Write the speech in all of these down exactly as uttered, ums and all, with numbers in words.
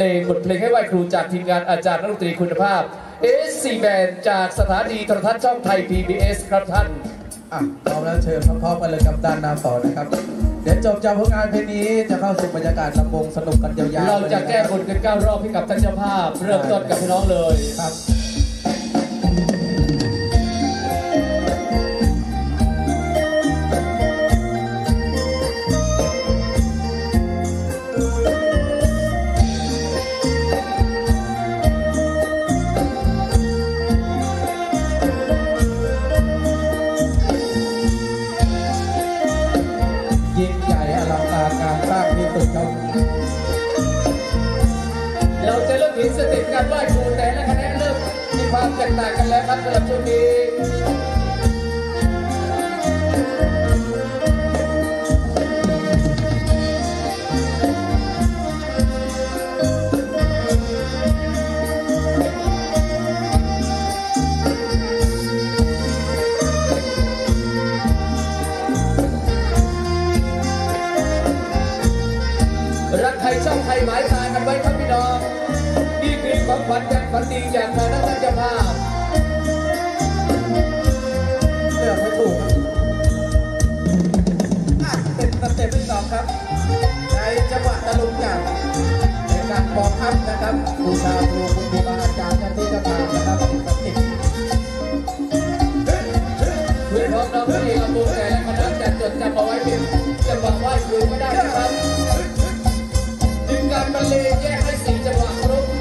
ลงบทเพลงให้ไหว้ครูจากทีมงานอาจารย์นักดนตรีคุณภาพ เอส ซี Band จากสถานีโทรทัศน์ช่องไทย พี บี เอส ครับท่านอ่ะพร้อมแล้วเชิญพร้อมๆกันเลยกับด้านนาต่อนะครับเดี๋ยวจบจากผลงานเพลงนี้จะเข้าสู่บรรยากาศลำวงสนุกกันยาวๆเราจะแก้บนกันเก้ารอบให้กับท่านเจ้าภาพเริ่มต้นกับพี่น้องเลยครับเราจะเริ่มเห็นสเต็ปการไหว้ครูแต่ละคณะเริ่มมีความแตกต่างกันแล้วครับสำหรับช่วงนี้รักใครชอบใครหมายตากันไว้ครับพี่น้องนี่คือความฝันจากฝันดีจากทางนักเจ้าภาพเลือกไม่ถูกอ่ะเป็นสเต็ปที่สองครับในจังหวะตะลุมกันในการบอกอัพนะครับบูชาครูคุณครูบาอาจารย์ที่จะมานะครับสเต็ปเพื่อนพ้องน้องพี่ลำบุญแต่ละคณะจะจดจำเอาไว้เป็นจังหวะไหว้ครูก็ได้นะครับดึงการบรรเลงแยกให้สี่จังหวะครบ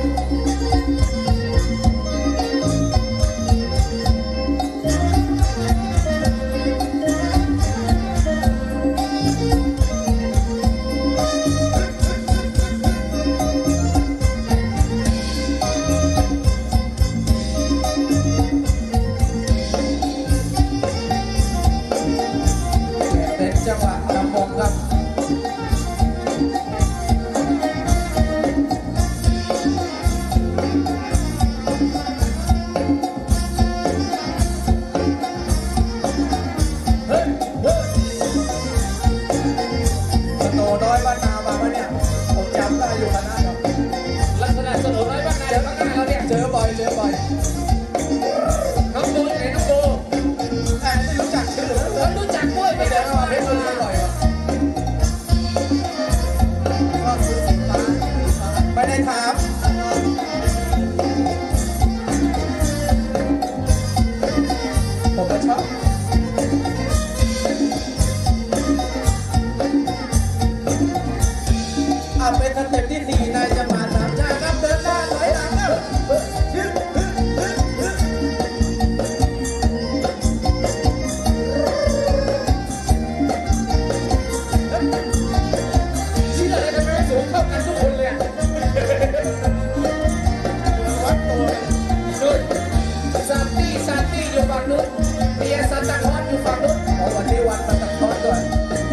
เป็นจังหวะลำวงครับลักษณะสนุกน้อยบ้างนะเดี๋ยวข้างหน้าเราเนี่ยเจอบ่อยเจอบ่อยน้องโบไหนน้องโบแต่ไม่รู้จักชื่อเขารู้จักด้วยไปเจอมาไม่รู้บ่อยไม่ได้ถามผมก็ชอบอ่ะเป็นสเต็ปที่สี่ในจังหวะสามชาติครับเดินหน้าถอยหลังครับเชื่อเลยทำไมสูงเข้ากันทุกคนเลยอ่ะวัดตัวนู่นซานตี้ซานตี้อยู่ฝั่งนู้นเมียซานตาคลอสอยู่ฝั่งนู้นอ๋อวันนี้วันซันตาคลอสด้วย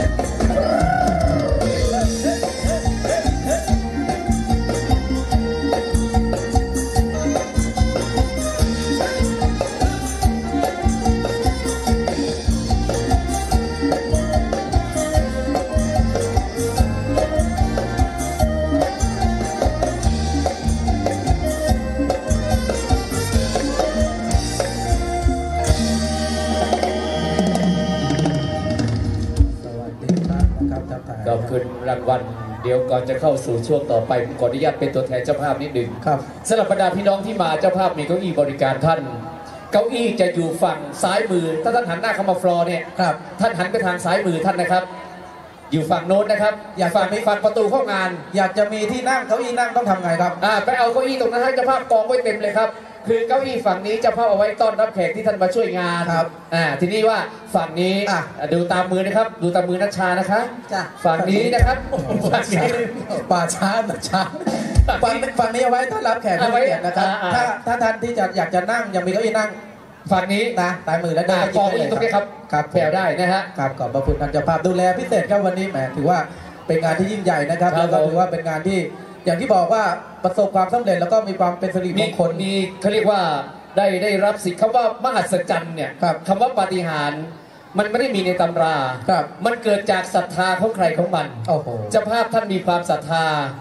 ขอบคุณรางวัลเดี๋ยวก่อนจะเข้าสู่ช่วงต่อไปผมขออนุญาตเป็นตัวแทนเจ้าภาพนิดหนึ่งครับสำหรับบรรดาพี่น้องที่มาเจ้าภาพมีเก้าอี้บริการท่านเก้าอี้จะอยู่ฝั่งซ้ายมือถ้าท่านหันหน้าเข้ามาฟลอร์เนี่ยครับท่านหันไปทางซ้ายมือท่านนะครับอยู่ฝั่งโน้นนะครับอยากฝั่งนี้ฝั่งประตูเข้างานอยากจะมีที่นั่งเก้าอี้นั่งต้องทำไงครับอ่าไปเอาเก้าอี้ตรงนั้นให้เจ้าภาพกองไว้เต็มเลยครับคือเก้าอี้ฝั่งนี้เจ้าภาพเอาไว้ต้อนรับแขกที่ท่านมาช่วยงานครับอ่าทีนี้ว่าฝั่งนี้ดูตามมือนะครับดูตามมือนัชชานะคะฝั่งนี้นะครับฝั่งนี้ป่าช้าป่าช้าฝั่งฝั่งนี้เอาไว้ต้อนรับแขกที่เกียรตินะครับถ้าถ้าท่านที่จะอยากจะนั่งยังมีเก้าอี้นั่งฝั่งนี้นะตายมือแล้วได้กองอีกตรงนี้ครับครับแผ่ได้นะฮะครับขอบพระคุณท่านเจ้าภาพดูแลพิเศษครับวันนี้แหมถือว่าเป็นงานที่ยิ่งใหญ่นะครับแล้วก็ถือว่าเป็นงานที่อย่างที่บอกว่าประสบความสำเร็จแล้วก็มีความเป็นสิริมงคลมีเขาเรียกว่าได้ได้รับสิ่งคำว่ามหัศจรรย์เนี่ยคำว่าปาฏิหาริย์มันไม่ได้มีในตำรามันเกิดจากศรัทธาของใครของมันเจ้าภาพท่านมีความศรัทธา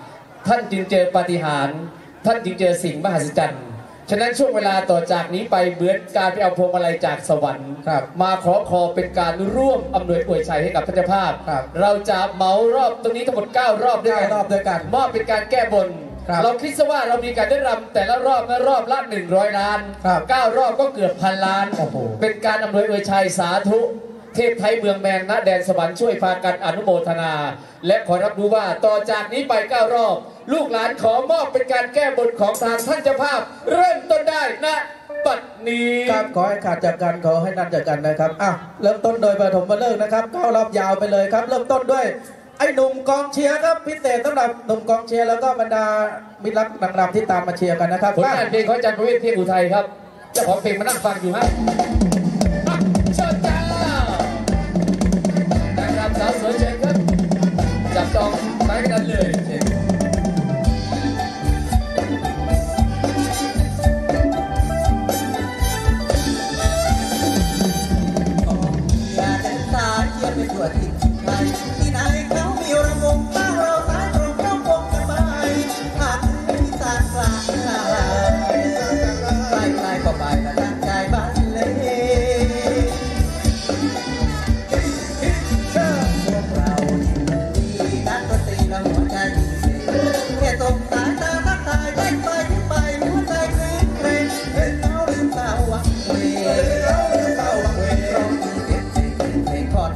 ท่านจึงเจอปาฏิหาริย์ท่านจึงเจอสิ่งมหัศจรรย์ฉะนั้นช่วงเวลาต่อจากนี้ไปเหมือนการไปเอาพวงมาลัยจากสวรรค์มาขอคอเป็นการร่วมอำนวยอวยชัยให้กับพระเจ้าภาพเราจะเหมารอบตรงนี้ทั้งหมดเก้ารอบด้วยกันรอบด้วยกันมอบเป็นการแก้บนเราคิดซะว่าเรามีการได้รำแต่ละรอบละรอบละหนึ่งร้อยล้านเก้ารอบก็เกือบพันล้านเป็นการอำนวยอวยชัยสาธุเทพไทยเมืองแมนณแดนสวรรค์ช่วยพากันอนุโมทนา และขอรับรู้ว่าต่อจากนี้ไปเก้ารอบลูกหลานขอมอบเป็นการแก้บนของทางท่านเจ้าภาพเริ่มต้นได้ณบัดนี้ครับขอให้ขาดจากกันขอให้นันจากกันนะครับอ่ะเริ่มต้นโดยปฐมฤกษ์นะครับเก้ารอบยาวไปเลยครับเริ่มต้นด้วยไอ้หนุ่มกองเชียร์ครับพิเศษสำหรับหนุ่มกองเชียร์แล้วก็บรรดามิตรรักนางรำที่ตามมาเชียร์กันนะครับผลงานเพลงของอาจารย์ประเวศเพียงอุทัยครับเจ้าของเพลงมานั่งฟังอยู่ฮะเชิญจ้านางรำสาวสวยเชิญครับจับจองไปกันนั้นเลยเป็นตัวที่ใครที่ไหนเขามีระวงบ้างเราสายตรงเข้าวงกันไปหากมีสารกลางใกล้ใกล้ก็ไปละตั้งใจบ้านเลยพวกเราดีนักดนตรีและหัวใจดีแค่ส่งสายตาทักทายไปไปที่ไปหัวใจเคร่งเคร่งเห็นเขาลืมเศร้าวังเวเราลืมเศร้าวังเวเรามีเก็บเพลงเพลงคอด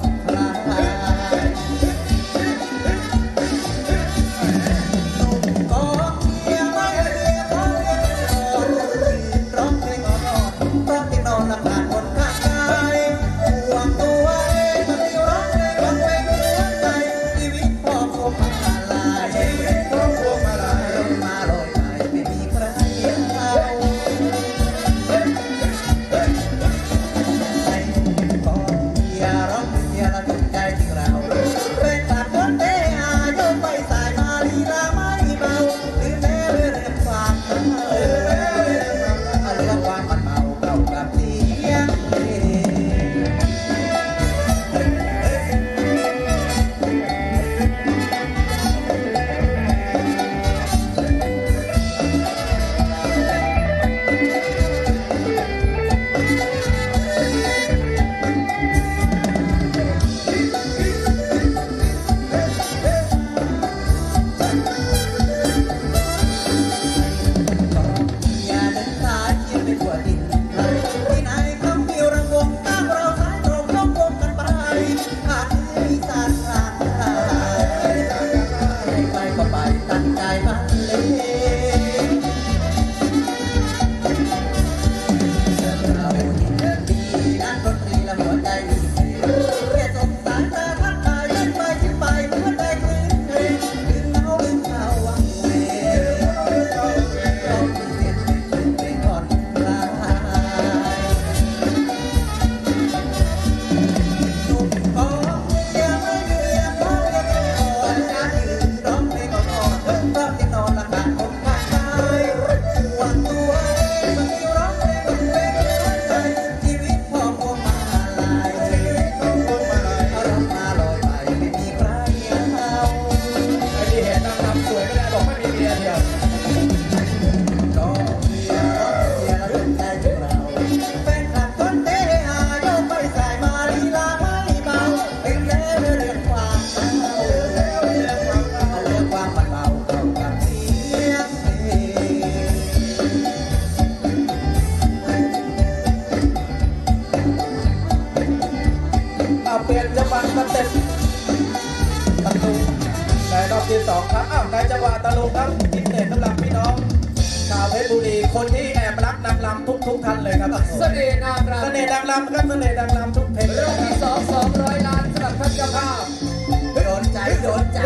ที่สองครับอ้าวในจังหวะตะลุงครับพิเศษสำหรับพี่น้องชาวเพชรบุรีคนที่แอบรักนางรำทุกทุกท่านเลยครับเสน่ห์นางรำเสน่ห์นางรำครับเสน่ห์นางรำทุกเพลงรอบที่สองสองร้อยล้านสำหรับท่านเจ้าภาพโดนใจโดนใจ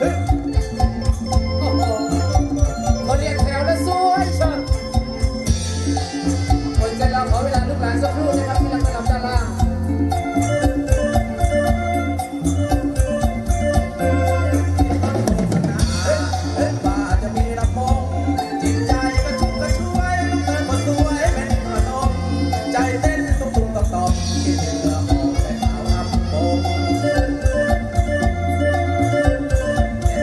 โอ้โหเขาเรียกแถวและสวยเชิญคนใจเราขอเวลาลูกหลานสักครู่นะครับที่เราจะนำด้านล่างแ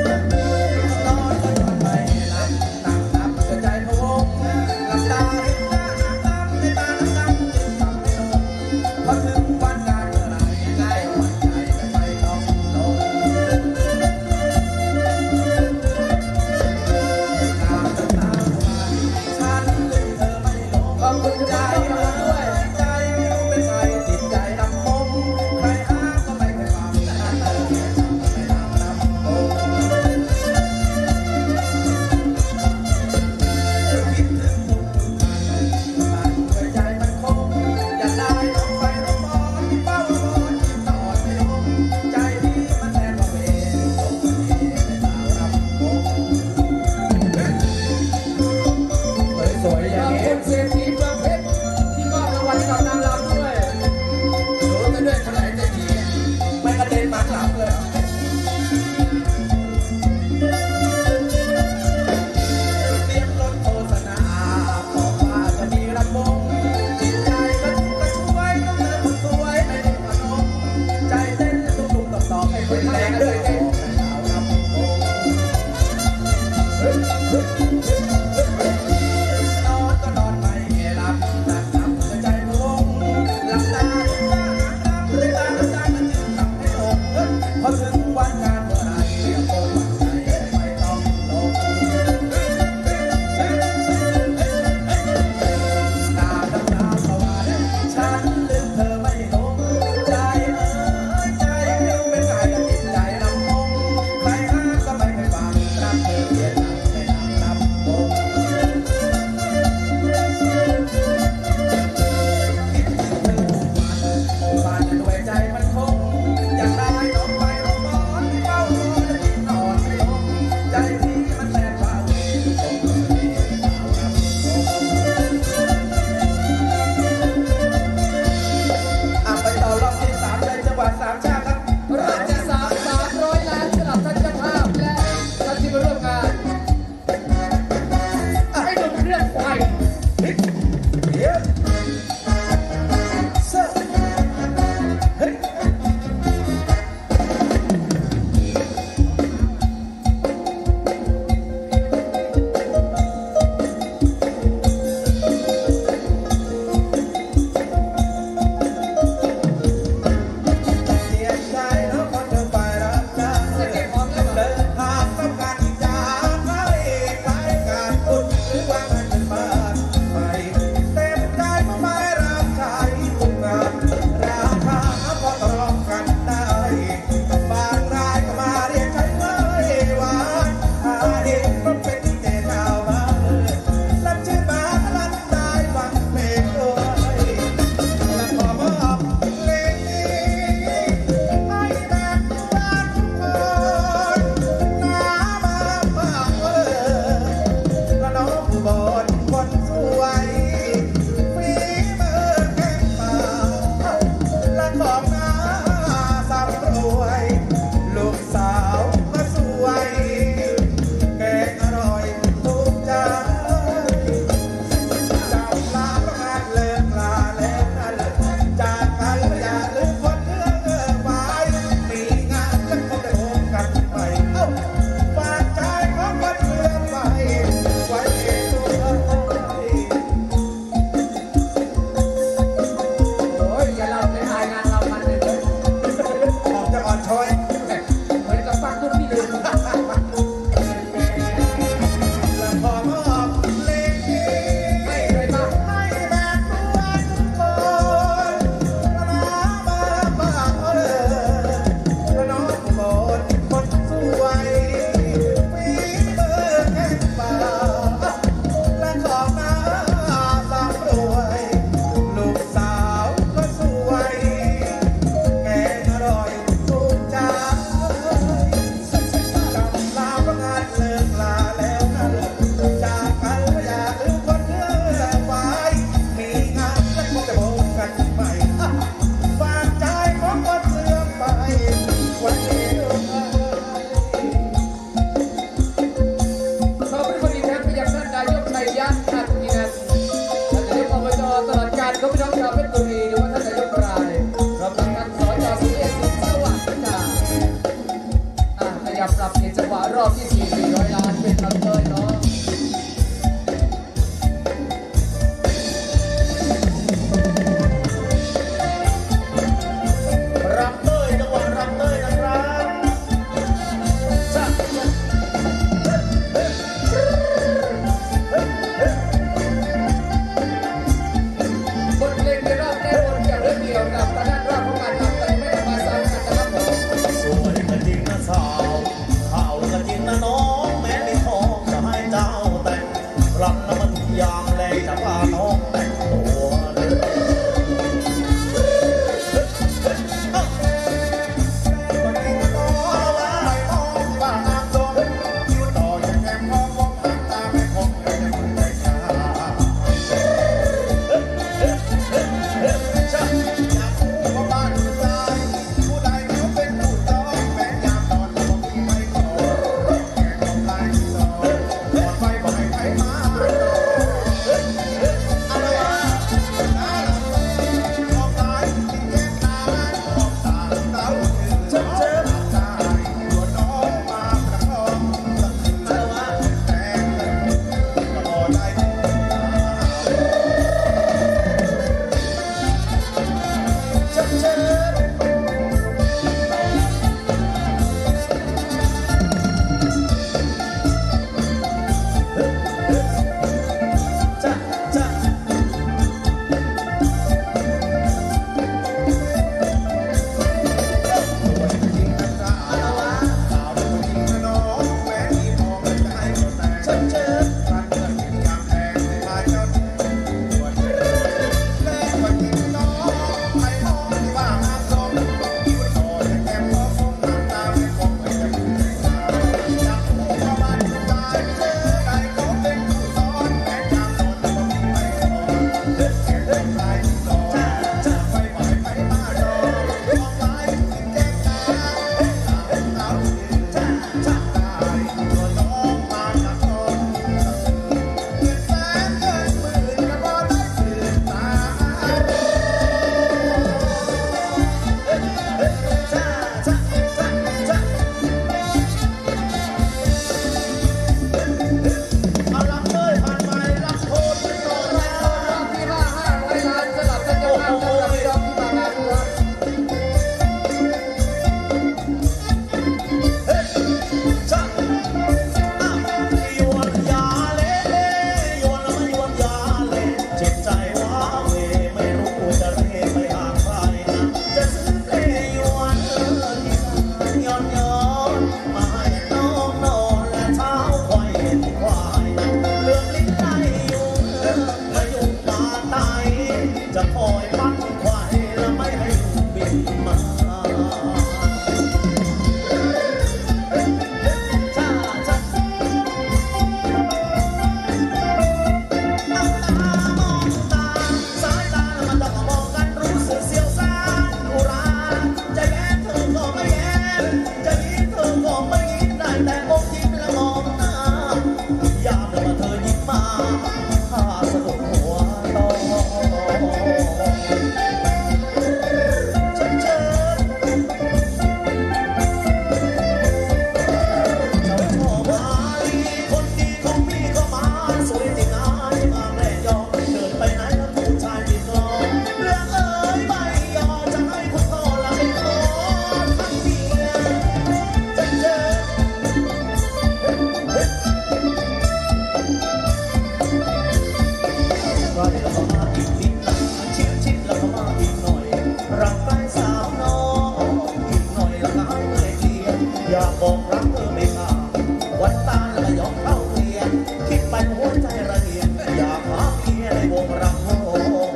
เป็นหัวใจระเหียบอยากหาเมียในวงรำวง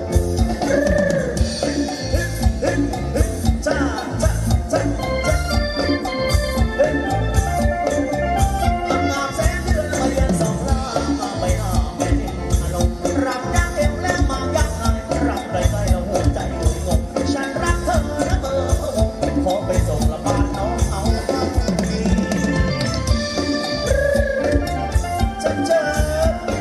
จ้าจ้าจ้าจ้าตั้งงามแสงเดือนมายันสองลามาไปหาแม่ดินอารมณ์รับยักเอวแล้วมายักไงรับได้ใจแล้วหัวใจงงงฉันรักเธอนะเบอร์พะวงขอไปส่งละบ้านน้องเอาจะเจอ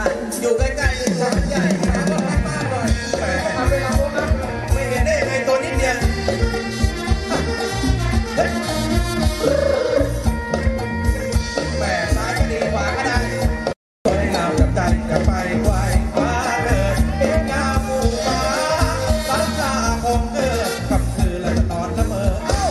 อยู่ใกล้ๆเลยตัวใหญ่นะก็รักมากเลยแหมเอาเวลาพบกันไม่เห็นได้ยังไงตัวนิดเดียวแหมซ้ายก็ดีขวาก็ได้สวยงามจับใจจะไปไกวคว้าเดินเป็นงามหมู่ฟ้าสันตาคงเกิดกำคืนและจะนอนละเมอ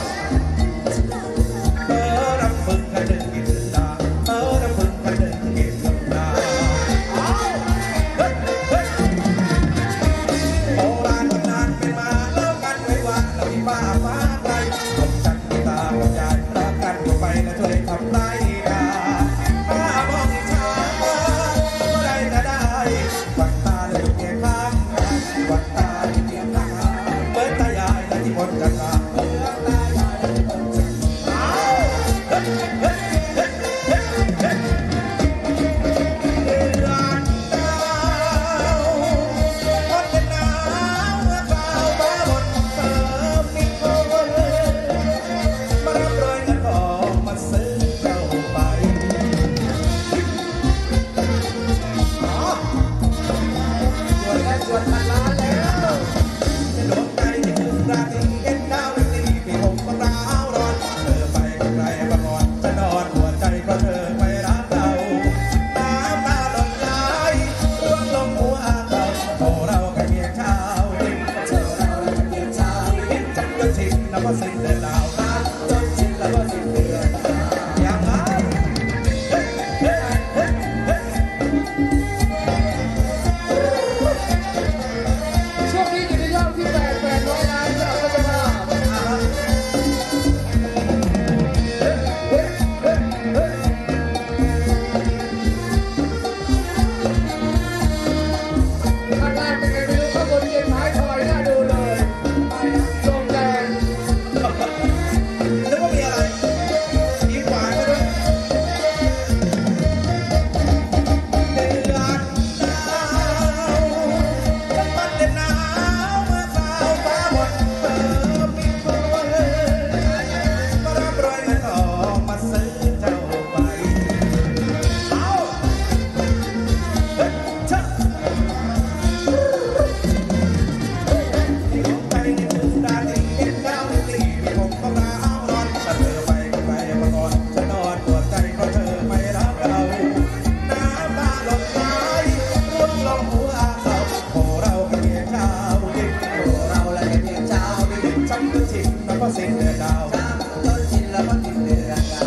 เออรำพึงกระดึงกินดาเออรำพึงกระดึงกินดาเฮ้ยเฮ้ยโบราณตำนานเป็นมาเล่ากันไว้ว่าเรามีป้าฟ้าไกลตกจันทร์ตาบรรยายรักกันอยู่ไปและช่วยทำได้อาป้ามองช้าก็ได้ก็ได้วันตาเลยอยู่เคียงข้างวันตาอยู่เคียงข้างเปิดตายายและที่บนกันตาเปิดตายายและที่บนกันตาเฮ้ยเฮ้ยเฮ้ยเฮ้ยเฮ้ยเดือนดาววันเป็นหนาวเมื่อคราวฟ้าบนเติมนิโคลมารับรอยเงินทองมาซื้อเจ้าไปส่วนและส่วนพันล้านแล้วจะโดนใจที่คืนราตรีเอ็นดาวตีที่ผมก็ร้าวร้อนเธอไปไกลมาก่อนจะนอนหัวใจเพราะเธอไม่รักเราน้ำตาหล่นไหลร่วงลงหัวเราโอ้เราแค่เพียงเช้าดินเธอเราแค่เพียงเช้าดินจนก็ชินแล้วก็สิ้นเดือนดาวตาจนชินแล้วก็สิ้นเดือนดาวอย่างไรเฮ้ยเฮ้ยเฮ้ยเฮ้ยช่วงนี้อยู่ในยอดที่แปดแปดร้อยล้านจากรัฐบาลเฮ้ยเฮ้ยเฮ้ยเฮ้ยข้างล่างเป็นไงไม่รู้ข้างบนเย็นท้ายถอยน่าดูเลยทรงแดงนึกว่ามีอะไรยิ้มหวานก็ด้วยเดือนดาวมันเป็นหนาวเมื่อคราวฟ้าหมดเติมมีคนมารับรอยเงินทองมาซื้อเจ้าไปเอาเฮ้ยชะที่ของใจนี่คือราตรีเอ็นดาวตีที่ผมก็ร้าวร้อนถ้าเธอไปก็ไปมาก่อนฉันนอนปวดใจเพราะเธอไม่รักเราน้ำตาหล่นไหลร่วงลงหัวเราโอ้เราแค่เพียงเช้าดินโอ้เราแค่เพียงเช้าดินช้ำจนชินแล้วก็สิ้นเดือนดาวช้ำจนชินแล้วก็สิ้นเดือนดาว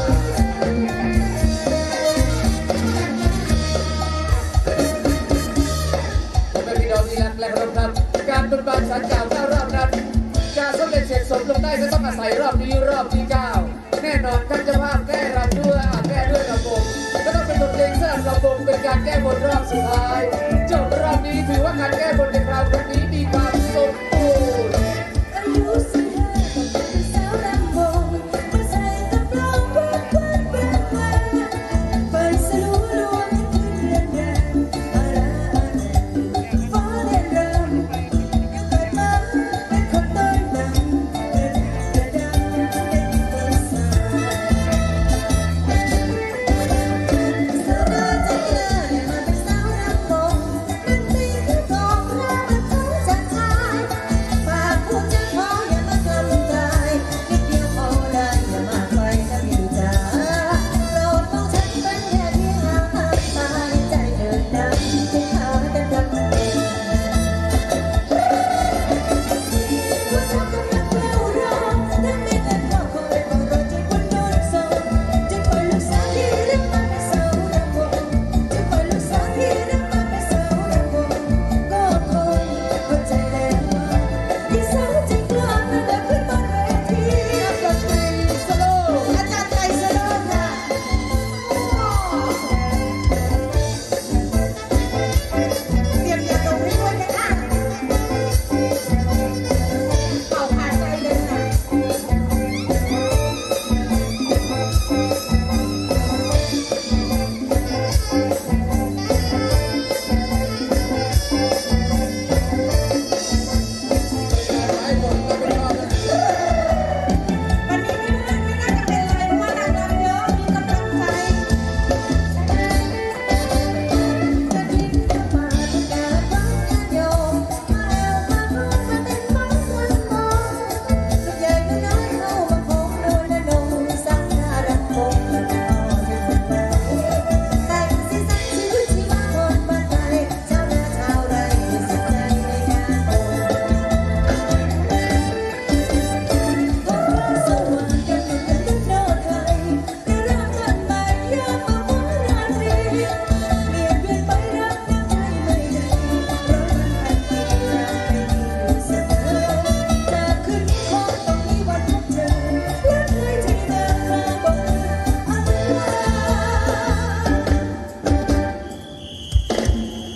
ผมเป็นพี่น้องที่รักและเคารพครับการบนบานสารกล่าวเก้ารอบนั้นการสำเร็จเสร็จสมลงได้ก็ต้องอาศัยรอบนี้รอบที่เก้าแน่นอนท่านเจ้าภาพแก้รำด้วยอ่ะแก้ด้วยระบบก็ต้องเป็นบทเพลงสร้างระบบเป็นการแก้บนรอบสุดท้ายจบรอบนี้ถือว่าการแก้บนในคราวครั้งนี้มีความสมบูรณ์อายุสิบห้าต้องเป็นสาวรำวงมาใส่กระโปรงเพื่อนเพื่อนเพื่อนเพื่อนไปสนุกลวงเพื่อนแดงอาราอาแดงฟ้าเด่นรำเกิดมาเป็นคนต้นดังเกิดกระดังเป็นคนสาวสาวน้อยใจกล้าได้มาเป็นสาวรำวง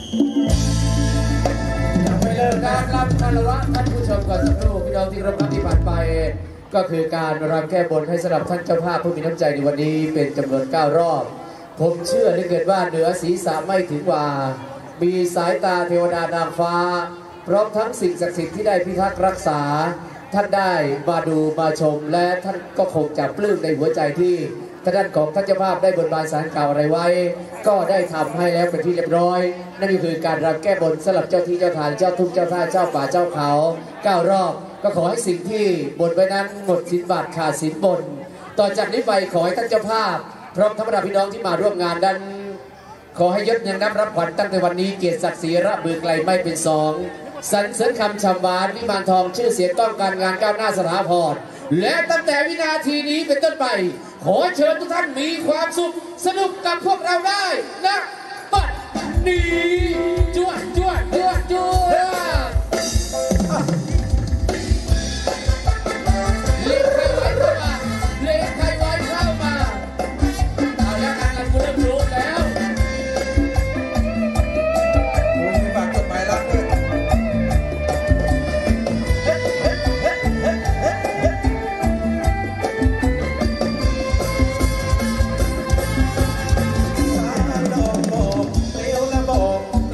ยังไม่เลิกการรับคารวะท่านผู้ชมก่อนสักครู่พี่น้องที่รับที่ผ่านไปก็คือการรำแก้บนให้สำหรับท่านเจ้าภาพผู้มีน้ำใจในวันนี้เป็นจำนวนเก้ารอบผมเชื่อเหลือเกินว่าเหนือศีรษะไม่ถึงกว่ามีสายตาเทวดานางฟ้าพร้อมทั้งสิ่งศักดิ์สิทธิ์ที่ได้พิทักษ์รักษาท่านได้มาดูมาชมและท่านก็คงจะปลื้มในหัวใจที่ท่านของท่านเจ้าภาพได้บนบานสารกล่าวอะไรไว้ก็ได้ทำให้แล้วเป็นที่เรียบร้อยนั่นก็คือการรำแก้บนสำหรับเจ้าที่เจ้าทางเจ้าทุ่งเจ้าท่าเจ้าป่าเจ้าเขาเก้ารอบก็ขอให้สิ่งที่บนไว้นั้นหมดสินบาทขาดสินบนต่อจากนี้ไปขอให้ท่านเจ้าภาพพร้อมทั้งบรรดาพี่น้องที่มาร่วมงานนั้นขอให้ยศยังนับรับขวัญตั้งแต่วันนี้เกียรติศักดิ์ศรีระบือไกลไม่เป็นสองสรรเสริญคำชำวานวิมานทองชื่อเสียงต้องการงานก้าวหน้าสถาพรและตั้งแต่วินาทีนี้เป็นต้นไปขอเชิญทุกท่านมีความสุขสนุกกับพวกเราได้นะบัดนี้จวดจวดจวดจวดเลี้ยงใครไว้เข้ามาเลี้ยงใครไว้เข้ามาเอาแล้วงานกันกูเริ่มรู้แล้วคุณมีฝากจดหมายรักด้วยดอกบอกเลี้ยวและบอก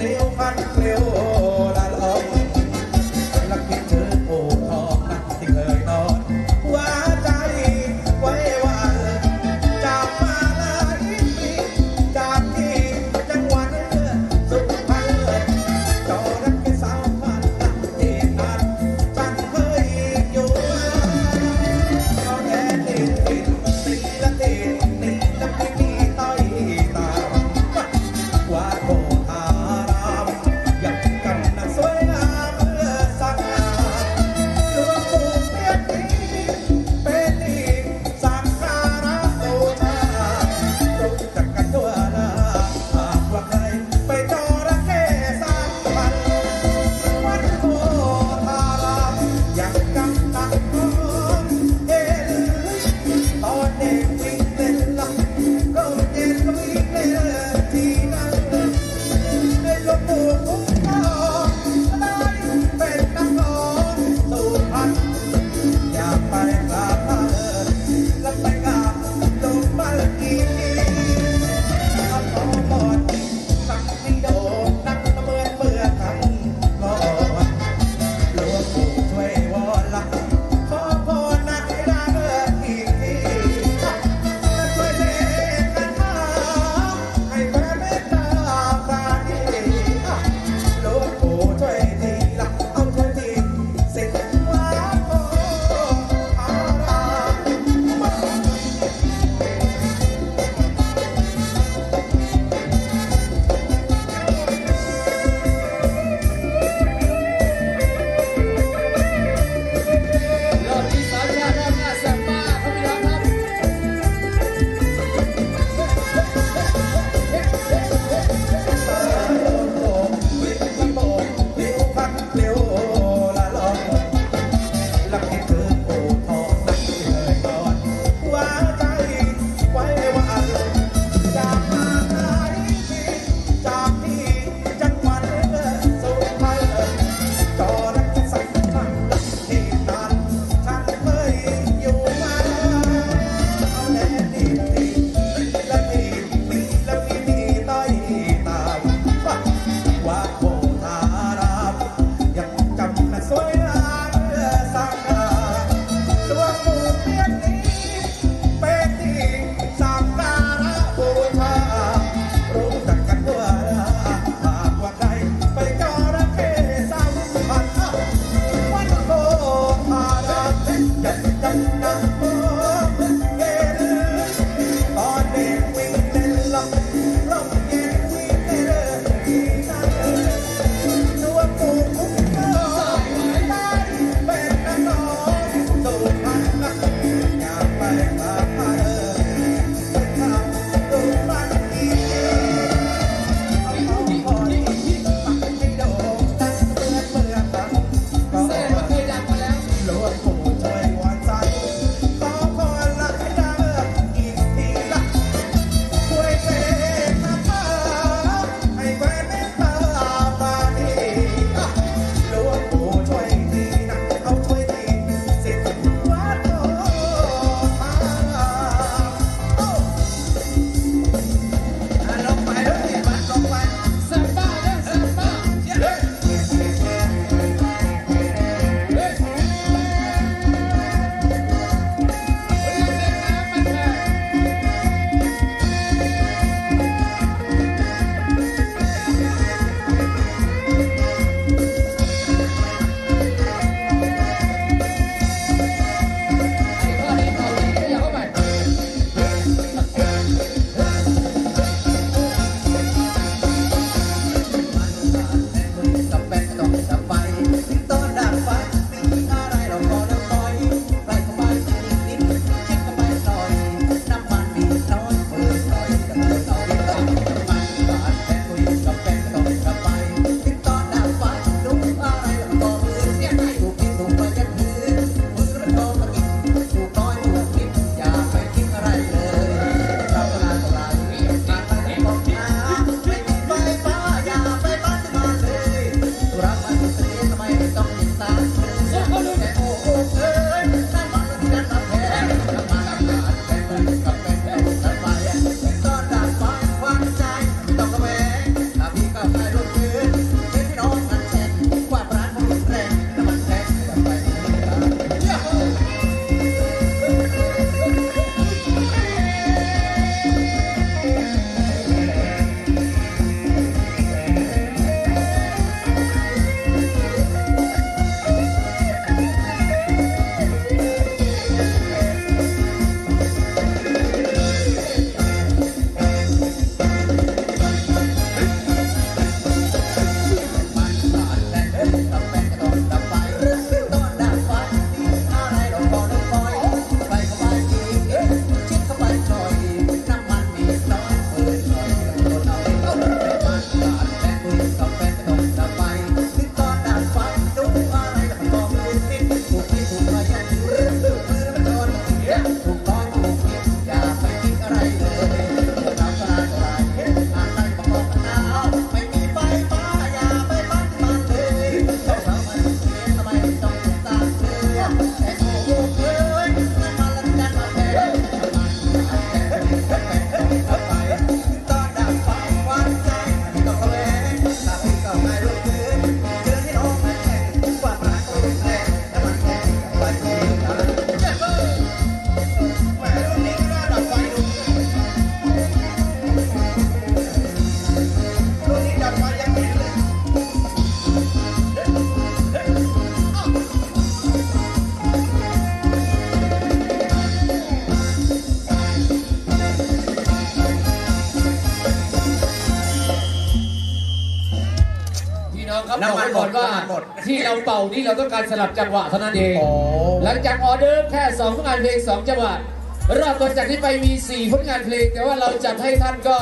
พี่น้องครับบน้ำอกมันไว้ก่อนว่าหมดที่เราเป่านี่เราต้องการสลับจังหวะเท่านั้นเองโอ้หลังจากออเดอร์แค่สองผลงานเพลงสองจังหวะรอบต่อจากนี้ไปมีสี่ผลงานเพลงแต่ว่าเราจัดให้ท่านก็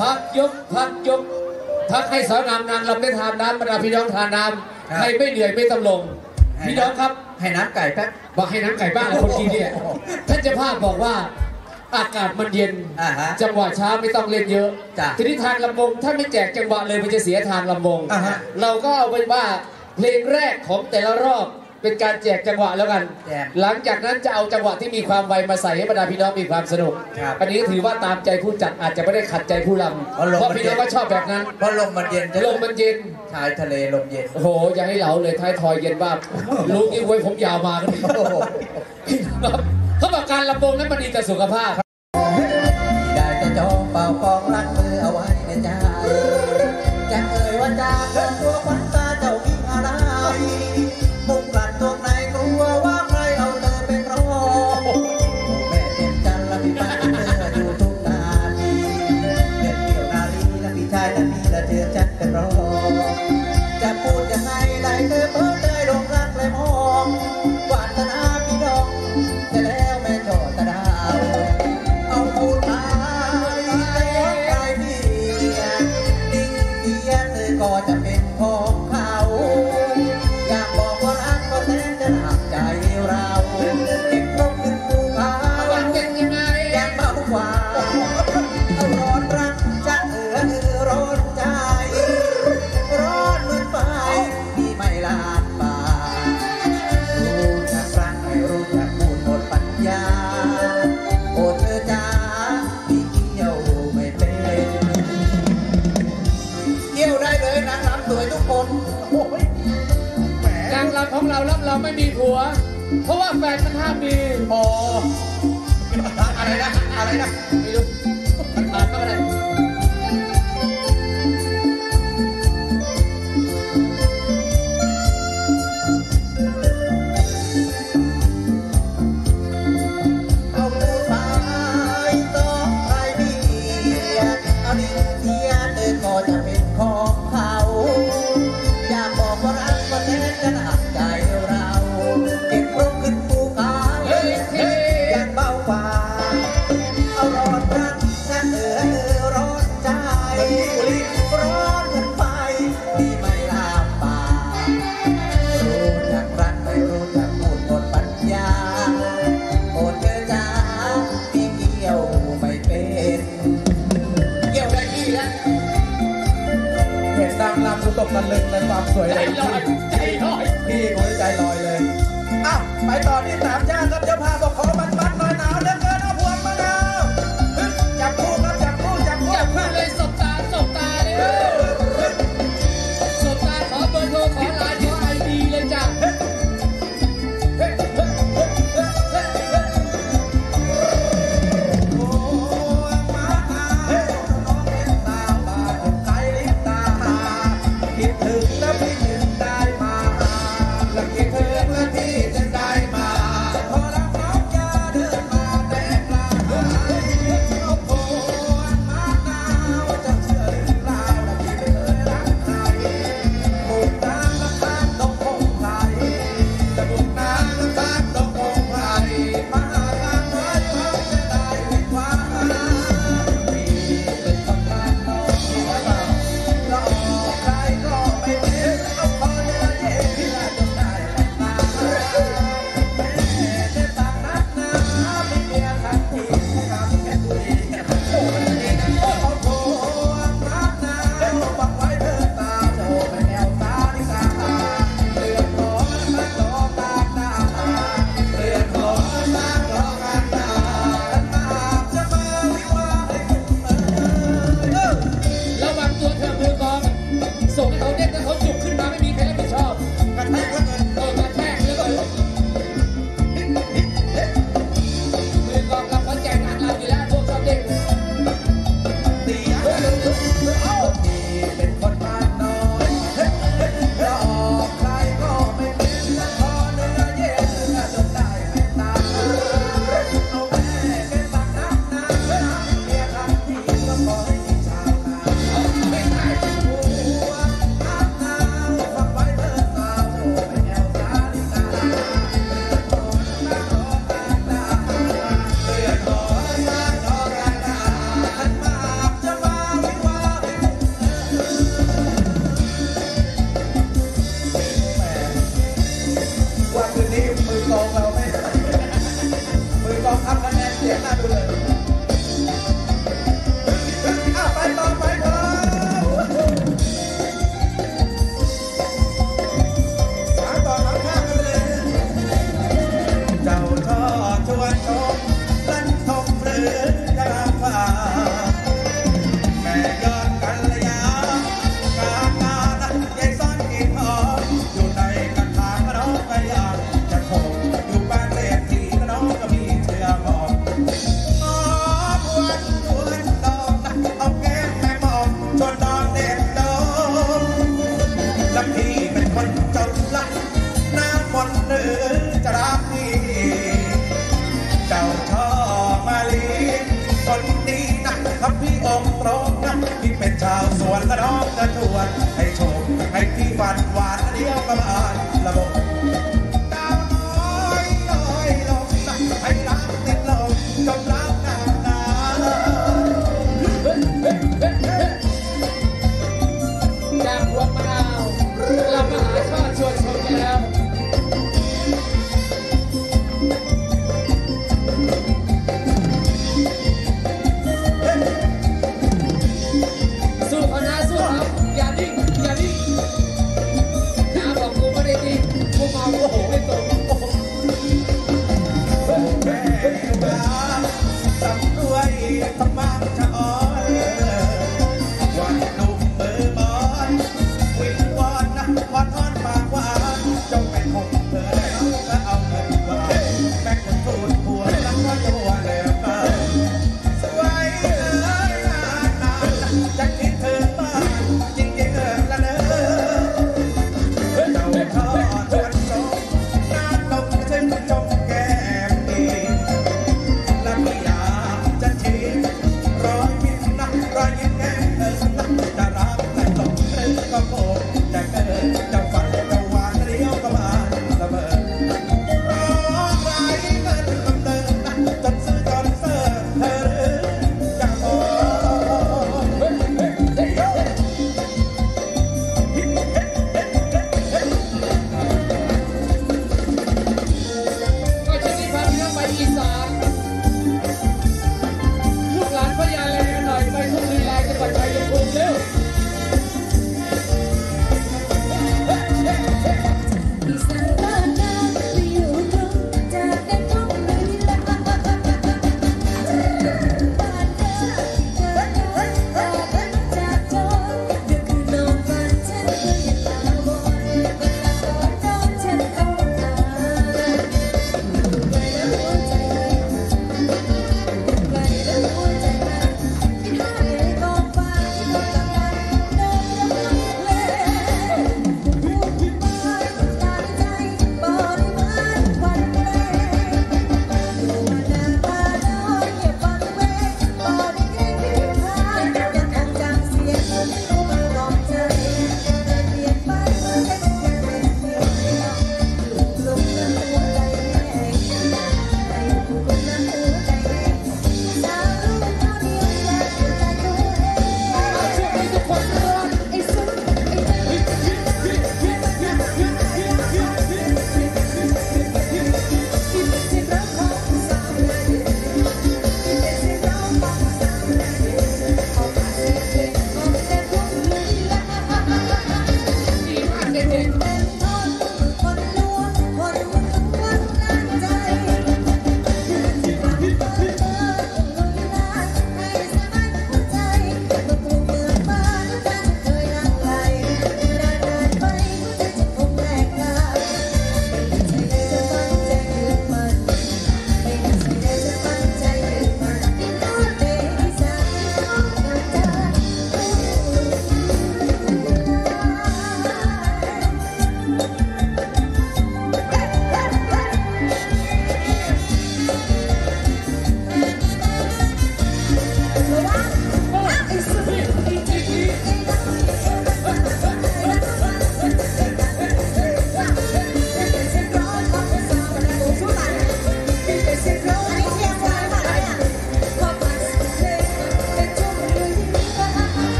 พักยกพักยกพักให้สาวงามนางลำได้ทานน้ำบรรดาพี่น้องทานน้ำใครไม่เหนื่อยไม่ต้องลงพี่น้องครับให้น้ำไก่แป๊บบอกให้น้ำไก่บ้างนะคนกินเนี่ยท่านเจ้าภาพบอกว่าอากาศมันเย็นจังหวะช้าไม่ต้องเล่นเยอะทีนี้ทางลำวงถ้าไม่แจกจังหวะเลยมันจะเสียทางลำวงเราก็เอาเป็นว่าเพลงแรกของแต่ละรอบเป็นการแจกจังหวะแล้วกันหลังจากนั้นจะเอาจังหวะที่มีความไวมาใส่ให้บรรดาพี่น้องมีความสนุกอันนี้ถือว่าตามใจผู้จัดอาจจะไม่ได้ขัดใจผู้รำเพราะพี่น้องก็ชอบแบบนั้นเพราะลมมันเย็นลมมันเย็นชายทะเลลมเย็นโอ้โหอย่าให้เหลาเลยท้ายทอยเย็นบ้างรู้ยิ่งไว้ผมยาวมาก็ดีเขาบอกการลำวงนั้นมันดีต่อสุขภาพได้จะจองเป่าฟองรักมือเอาไว้ในใจจะเอ่ยว่าจาเกินตัวขวัญตาเจ้ามีอะไรมุกหลัดตัวไหนกลัวว่าใครเอาเธอเป็นรองแม่เจ็บจันละพี่ป้าเธออยู่ทุกนาทีเด็ดเดี่ยวนาลีและพี่ชายนั้นมีละเธอจันเป็นรองจะพูดยังไงได้เธอเพ้อได้ลงรักเลยมองวาสนาพี่น้องจะแล้วแม่โจตะดาวเอาพูดมาก็จะเป็นของเขาอยากบอกว่ารักก็แสนจะหนักใจเราเก็บลงขึ้นภูเขาเป็นยังไงอยากมากกว่าเอาร้อนรักจะเอือเอือร้อนใจร้อนเหมือนไฟที่ไม่ลามป่ารู้จักรักไม่รู้จักพูดหมดปัญญาโอ้เธอจ้าพี่เกี่ยวไม่เป็นเกี่ยวได้เลยนางรำสวยทุกคนโอ้ยแหมนางรำของเรารับเราไม่มีผัวเพราะว่าแฟนมันห้ามมีพออะไรนะอะไรนะไม่รู้มันถามก็ได้เอาผู้ชายต้องใครดีเอาดินเทียนเดินก็จะเป็นของเขาอยากบอกว่ารักก็แสนจะหนักใจเราเก็บลงขึ้นภูเขาอยากเบากว่าเอาร้อนรักจะเอือเอือร้อนใจร้อนเหมือนไฟที่ไม่ลามป่ารู้จักรักไม่รู้จักพูดหมดปัญญาโอ้เธอจ้าพี่เกี่ยวไม่เป็นเกี่ยวได้ที่แล้วเห็นนางรำสุดตกตะลึงในความสวยใจลอยใจลอยพี่คนใจลอยเลยอ้าวไปต่อที่สามย่านครับเจ้าภาพบอกขอมันมันหน่อยหนาวเหลือเกินเอาพวงมะนาวจับคู่ครับจับคู่จับคู่จับคู่เลยสบตาสบตาเลยสบตาขอเบอร์โทรขอไลน์ขอไอดีเลยจ้ะพอรักน้องยา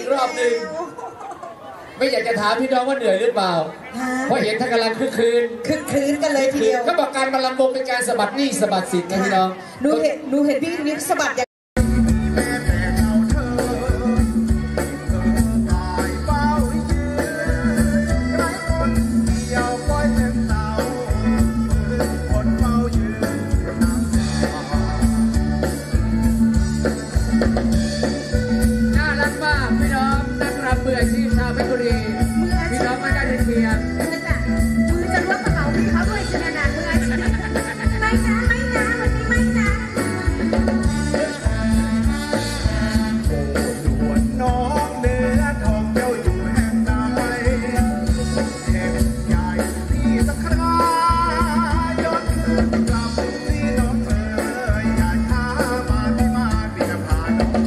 อีกรอบหนึ่งไม่อยากจะถามพี่น้องว่าเหนื่อยหรือเปล่าเพราะเห็นท่านกำลังคึกคืนคึกคืนกันเลยทีเดียวก็บอกการมาลำวงเป็นการสะบัดหนี้สะบัดสินนะพี่น้องหนูเห็นหนูเห็นพี่นิกสะบัดอย่างน่ารักมากพี่น้องนักรำเบื่อชีพชาวเพชรบุรีพี่น้องไม่ได้เทียนมือจะมือจะล้วงกระเป๋าพี่เขาด้วยใช่ไหมนะมืออาชีพไม่นะไม่นะวันนี้ไม่นะส่วนน้องเนื้อทองเจ้าอยู่แห่งใดแห่งใหญ่ที่สักครายอดขึ้นกลับที่น้องเอ๋ยอย่าช้ามาที่มาพี่จะพาน้อง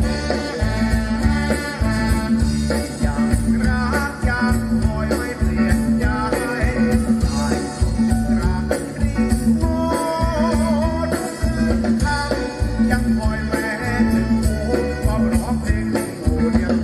อย่างรักยังคอยไม่เปลี่ยนใจตายรักรีโง่ทุกคืนคำยังคอยแม้ถึงหูเฝ้าร้องเพลงหูเดียว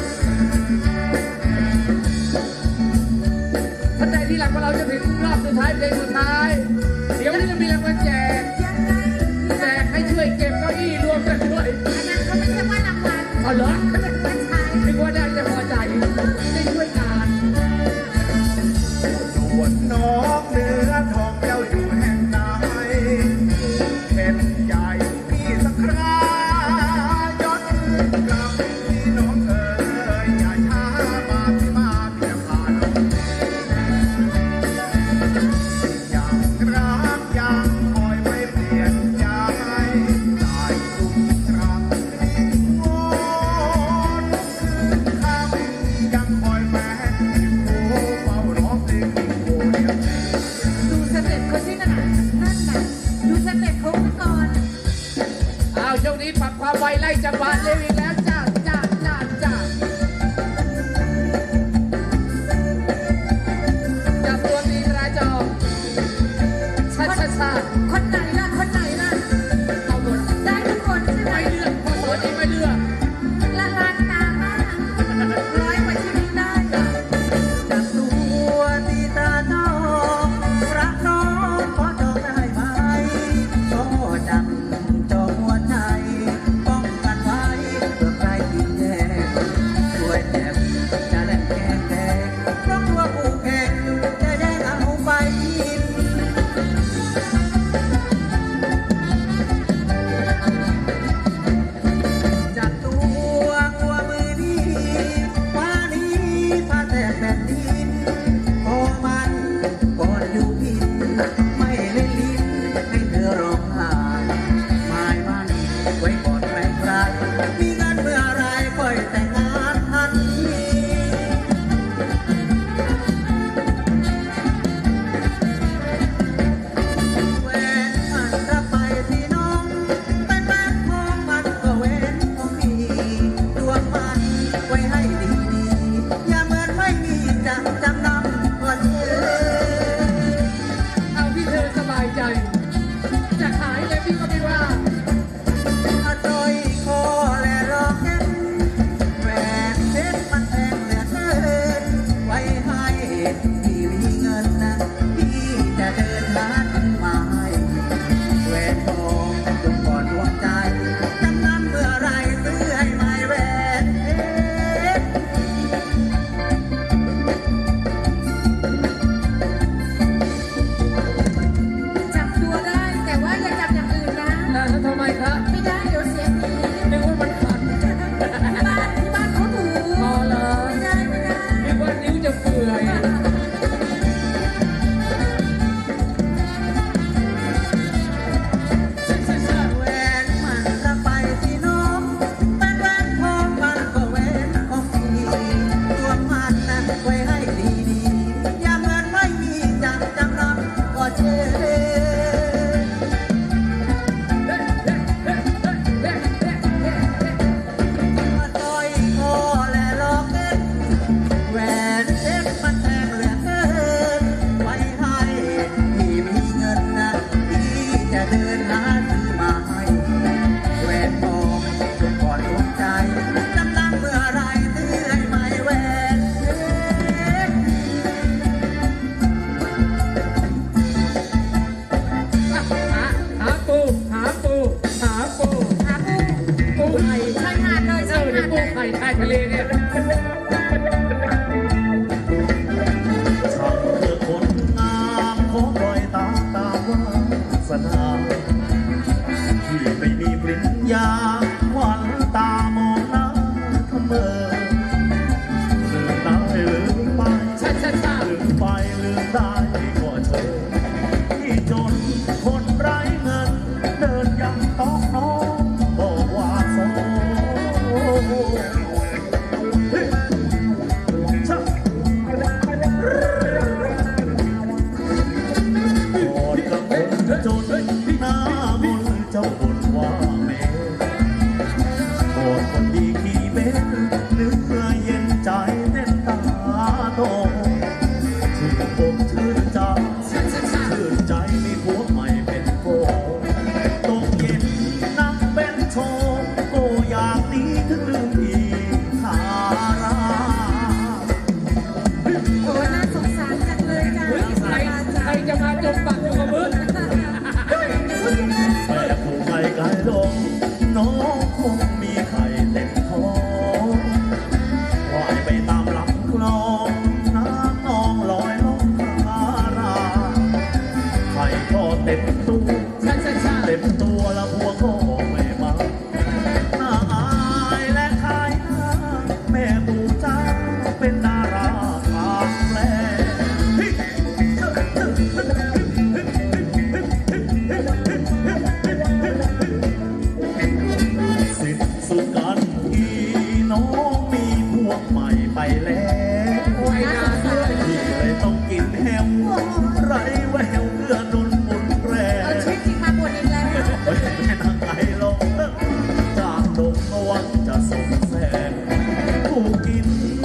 ท่านใดที่หลังของเราจะถึงรอบสุดท้ายเพลงสุดท้าย เดี๋ยวนี้จะมีรางวัลแจกยังไงแจกให้ช่วยเก็บเก้าอี้รวมกันด้วยอันนั้นเขาไม่ใช่ว่ารางวัลเอาเหรอไม่ใช่นึกว่าได้จะพอใจได้ช่วยงานส่วนน้องเนื้อทองเจ้าอยู่แห่งใดเห็นใหญ่พี่สักครายอดขึ้นกลับที่น้องเอ๋ยอย่าช้ามาที่มาพี่จะพาน้องยังรักยังคอยไม่เปลี่ยนใจตายทุกครั้งที่โง่ทุกคืนคำยัง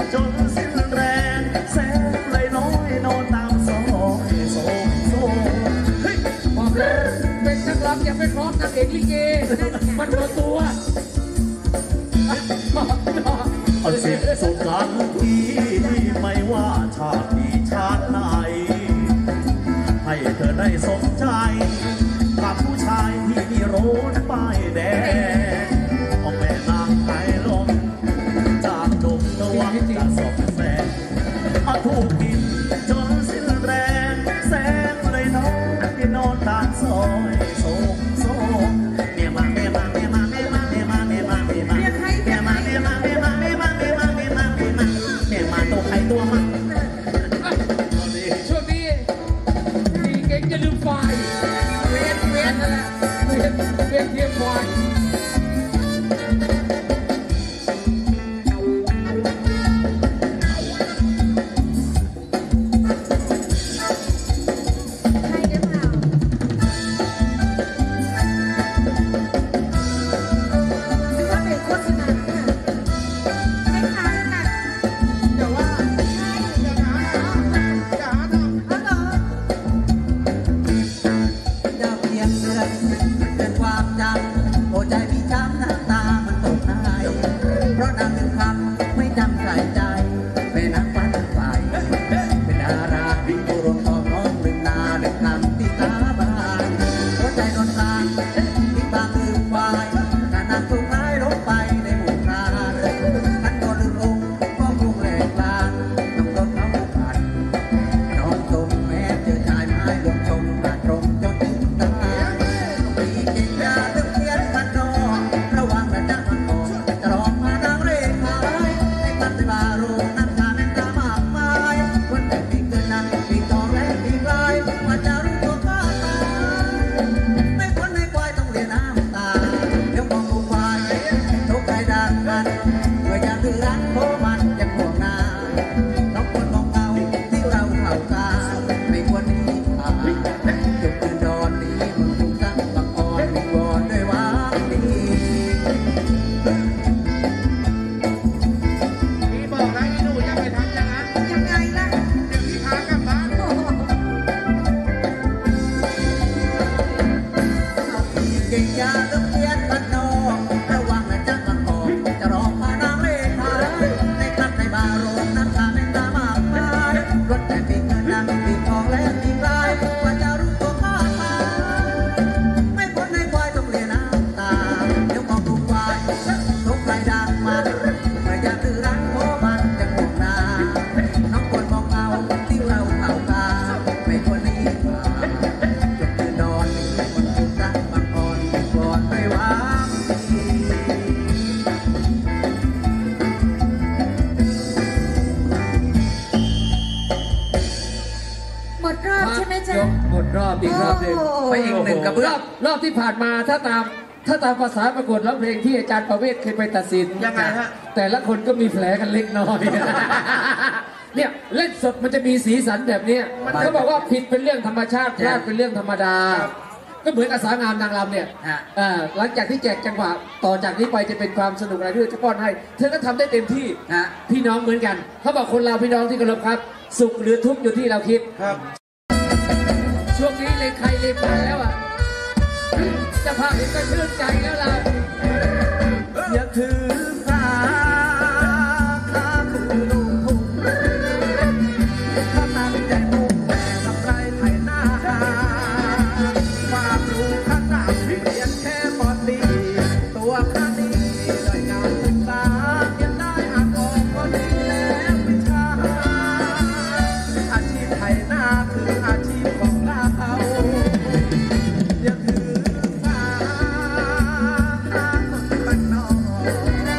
จนสิ้นแรงแสงเลยน้อยนอนตามซอยโศกโศกเฮ้ยบอกเลยเป็นนักร้องอย่าไปคล้องนางเอกลิเกมันโดนตัวเอาเสียงสุกันที่ไม่ว่าชาตินี้ชาติไหนให้เธอได้สมใจกับผู้ชายที่มีรถป้ายแดงเอาแม่นางไทยลมจากดมตะวันจะสอบแสงเอาถูกกินจนสิ้นแรงแสงเลยน้องที่นอนตามซอยโศกโศกเมียมาเมียมาเมียมาเมียมาเมียมาเมียมาเมียมาเมียมาเมียมาเมียมาเมียมาเมียมาเมียมาเมียมาเมียมาเมียมาตัวใครตัวมันช่วงนี้ดีเก่งจะลืมไฟเวียนเวียนนั่นแหละเวียนเวียนเทียมไฟให้ได้เปล่าหรือว่าเป็นโฆษณาค่ะให้ค้างค่ะอย่าว่าใช่อย่าหาอย่าหาทำเอาเหรอเจ้าเพียงเดือนเดือนความจำหัวใจมีช้ำน้ำตามันตกในเพราะนางหนึ่งคำไม่จำใส่ใจเป็นนางฟ้าหนึ่งฝ่ายเป็นดาราผู้รวมทองน้องหนึ่งนาหนึ่งคำที่สาบานหัวใจนอนกลางที่บางลืมควายแต่นางถูกร้ายลงไปในหมู่พรานท่านก็ลืมองค์ก็คงแหลกลานต้องรถเขาผ่านน้องตรงแม้เจอชายไม้ลงชมอาตรงจนถึงตาปีเก่งยาเลือกเพียนกันนอกระวังระจังมันออกจะร้องมานางเร่ขายในกันในบาโรงน้ำตาแม่งตามากมายวันแต่ปีเกินนั้นปีทองและปีกลายว่าจะรู้ตัวข้าตาไม่พ้นในควายต้องเรียนน้ำตาเดี๋ยวมองดูควายทุกใครดังกันเมื่ออยากดื้อรั้นโคมันยังห่วงนาน้องควรมองเงาที่เราเท่ากาไม่ควรหนีผ่านจุดยืนดอนนี้มึงถูกตั้งบังอ่อนมีวอนด้วยหวังดีพี่บอกนะอีหนูอย่าไปทำอย่างนั้นยังไงล่ะเดี๋ยวพี่พากลับบ้านโอ้โหเก่งยาเลือกเพียนกันนอกระวังนะจ๊ะกันออกจะร้องพานางเล่ขายในคลับในบาร์โรงน้ำตาแม่งตามากมายรถแต่ปีเงินนางปีทองและปีกลายว่าจะรู้ตัวข้าตาไม่พ้นในควายต้องเรียนน้ำตาเดี๋ยวมองดูควายทุกใครดังมันเมื่ออยากดื้อรั้นโคมันจะห่วงนาน้องควรมองเอาที่เราเท่ากาไม่ควรหนีผ่านจุดยืนดอนนี้มันถูกตั้งบังอ่อนก่อนไม่หวังดีหมดรอบใช่ไหมจ๊ะยกหมดรอบอีกรอบหนึ่งโอ้โหไปอีกหนึ่งกับรอบรอบที่ผ่านมาถ้าตามถ้าตามภาษาประกวดร้องเพลงที่อาจารย์ประเวศเคยไปตัดสินยังไงฮะแต่ละคนก็มีแผลกันเล็กน้อย เนี่ยเล่นสดมันจะมีสีสันแบบเนี้ยเขาบอกว่าผิดเป็นเรื่องธรรมชาติพลาดเป็นเรื่องธรรมดา ก็เหมือนอาสางามนางรำเนี่ยฮะอ่าหลังจากที่แจกจังหวะต่อจากนี้ไปจะเป็นความสนุกอะไรที่จะป้อนให้ เธอก็ทำได้เต็มที่ฮะพี่น้องเหมือนกันเขาบอกคนเราพี่น้องที่เคารพครับ สุขหรือทุกข์อยู่ที่เราคิดครับช่วงนี้เลยใครเลยมาแล้วอ่ะเจะภาพเห็นก็ชื่นใจแล้วล่ะอย่าถือสาข้าคือลูกทุ่งข้าตั้งใจมุ่งแต่กำไรไถนาความรู้ข้าต่ำเพียงแค่ปอตีตัวข้านี่ได้งานศึกษายังได้อ่านออกก็ดีแล้ววิชาอาชีพไถนาคืออาชีพของเราอย่าถือสาข้าคนบ้านนอก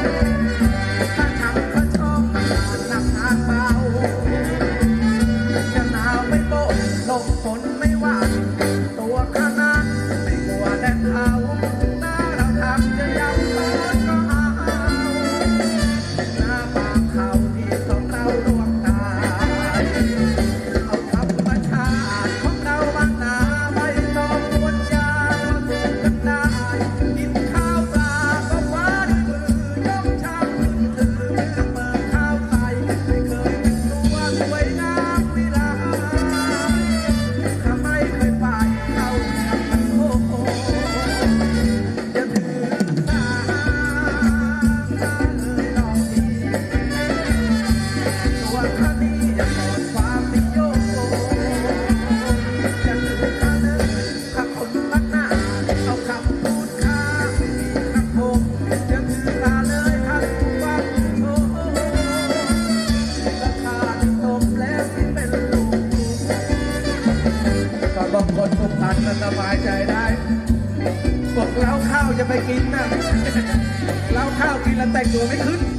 บายใจได้บอกเล้าข้าวจะไปกินนะเล้าข้าวกินแล้วแต่งตัวไม่ขึ้น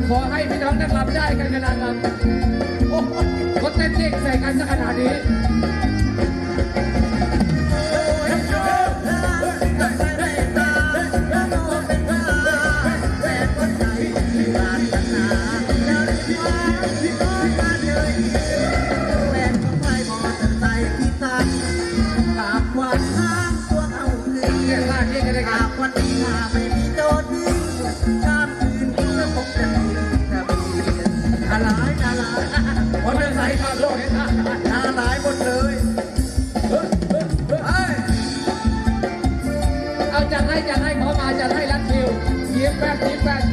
ขอให้พี่น้องนักรำได้กันขนาดนั้นเขาเต้นเด้งใส่กันสักขนาดนี้จัดให้ขอมาจัดให้รัดคิวยิ้มแป้นยิ้มแป้น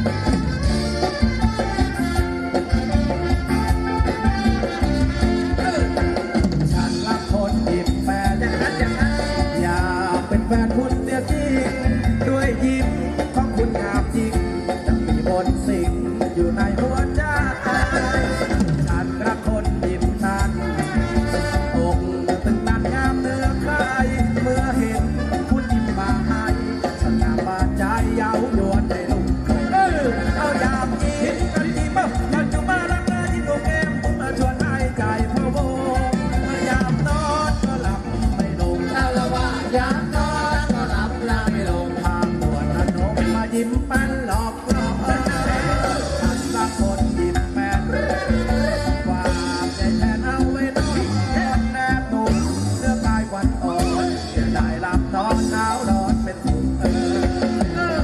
ฉันรักคนยิ้มแป้นอยากเป็นแฟนคุณเสียจริงด้วยยิ้มของคุณงามจริงจะมีมนต์สิ่งอยู่ในหัวใจฉันรักคนยิ้มนั้นอกตึงตันงามเนื้อใครเมื่อเห็นคุณยิ้มมาให้ฉันงามบาดใจเย้ายวนในลุ่มเออเอายามยิ้มกันยิ้มอยากจะมารักเลยยิ้มโอเคมาชวนให้ใจพะวงยามนอนก็หลับไม่ลงเอาละว่ายามนอนก็หลับไม่ลงทางปวดขนมมายิ้มแป้นหลอกหลอกฉันรักคนยิ้มแป้นฝากใจแทนเอาไว้นอนแนบแนบนุ่มเสื้อกายวันอ่อนจะได้หลับนอนหนาวนอนเป็นสุขเออ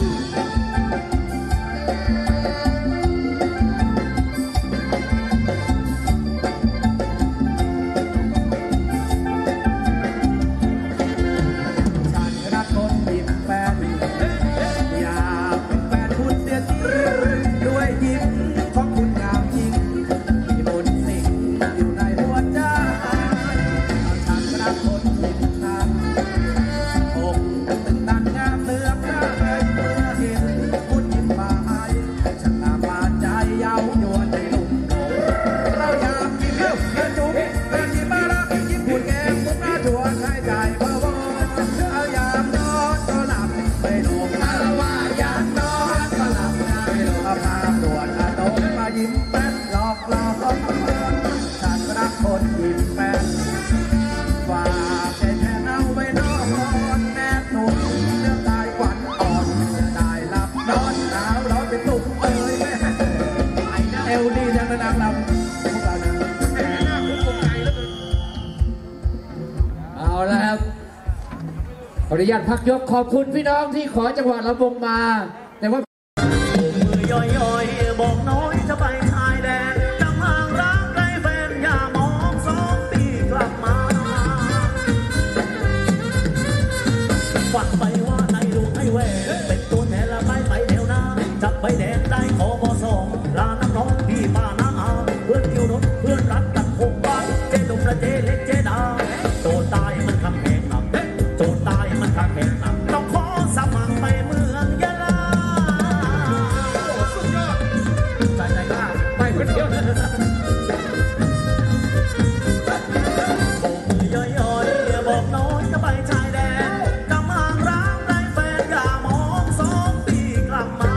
ฉันรักคนยิ้มแป้นอยากเป็นแฟนคุณเสียจริงด้วยยิ้มของคุณงามจริงมีมนต์สิ่งอยู่ในหัวใจฉันรักคนยิ้มนั้นอกตึงตันงามเลือกได้เมื่อเห็นคุณยิ้มมาให้ฉันงามบาดใจเย้ายวนในลุ่มเราอยากยิ้มเยอะเยอะจุ๊บเดินยิ้มมารักยิ้มพูดแก้มมุกหน้าชวนให้ใจพะวงเอายามนอนก็หลับไม่ลงเอาว่ายามนอนก็หลับไม่ลงเอาพาตรวจอารมณ์มายิ้มแป้นหลอกหลอกฉันรักคนยิ้มแป้นฝากใจแทนเอาไว้นอนแนบหนุ่มเรื่องกายขวัญอ่อนจะได้หลับนอนหนาวร้อนเป็นตุ่มเอ้ยแม่เอวดีจังนะนางลำพวกเราเนี่ยเอาละครับขออนุญาตพักยกขอบคุณพี่น้องที่ขอจังหวะลำวงมา แต่ว่ามือย่อยๆบอกน้อยจะไปชายแดนจำห่างรักไกลแฟนอย่ามองสองปีกลับมาฝันไปว่าในลูกให้แหวนเป็นตัวแทนละไปไปแนวหน้าจับใบแดงได้ขอบอสองลาน้ำน้องพี่ป้าน้าอาเพื่อนคิวรถเพื่อนรักกันหกบ้านเจดมและเจเล็กเจดาโจรตายมันทำแหงหนักโจรตายมันทำแหงหนักต้องขอสมัครไปเมืองยะลาสุดยอดใจใจกล้าไปคนเดียวโบกมือย่อยๆบอกน้อยจะไปชายแดนจำห่างรักได้แฟนอย่ามองสองปีกลับมา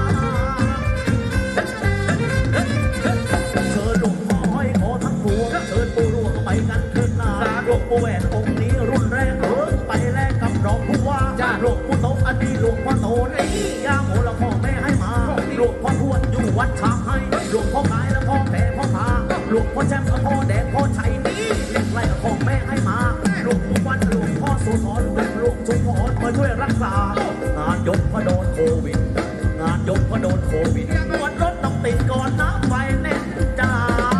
เชิญหลวงพ่อห้อยคอทั้งปวงเชิญปู่หลวงไปกันเถิดนาหลวงปู่แหวนองค์นี้รุ่นแรกเอิ้นไปแลกกับรองผู้ว่าหลวงปู่โตอันนี้หลวงพ่อโตนี่ย่าโมละพ่อแม่ให้มาหลวงพ่อทวดอยู่วัดช้างให้หลวงพ่อกายและพ่อแต่พ่อพาหลวงพ่อแชมป์และพ่อแดงพ่อชัยนี่เล็กไรกับพ่อแม่ให้มาหลวงปู่วันหลวงพ่อสุนทรหลวงชุมพรมาช่วยรักษางานยกพระโดนโควิดงานยกพระโดนโควิดตรวจรถต้องติดก่อนนะไฟแน่นจ้า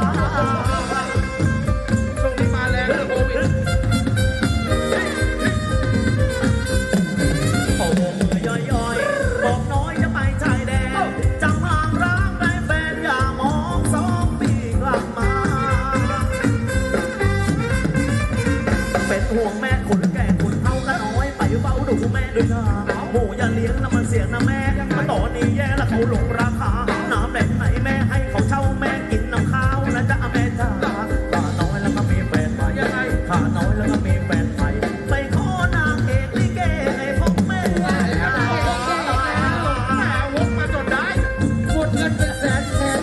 ช่วงนี้มาแล้วโควิดโอ้โหมือย่อยๆบอกน้อยจะไปชายแดนจำห่างรักได้แฟนอย่ามองสองปีกลับมา เป็นห่วงแม่คนแก่คนเฒ่าและน้อยไปเฝ้าดูแม่ด้วยนะหมูอย่าเลี้ยงนะมันเสียนะแม่มาตอนนี้แย่แล้วเขาลงราคาน้ำแดงไหนแม่ให้เขาเช่าแม่กินน้ำข้าวนะจ๊ะแม่จ้าข้าน้อยแล้วก็มีแฟนใหม่ข้าน้อยแล้วก็มีแฟนใหม่ไปขอนางเอกลิเกให้พบแม่วงมาจนได้หมดเงินเป็นแสนแสน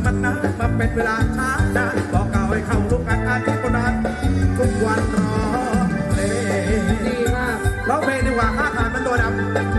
มันนะมาเป็นเวลาช้านะบอกเก่าให้เข้าลูกกันอาทิตย์คนนั้นทุกวันรอเลยดีมากร้องเพลงดีกว่าข้าทานมันตัวดำ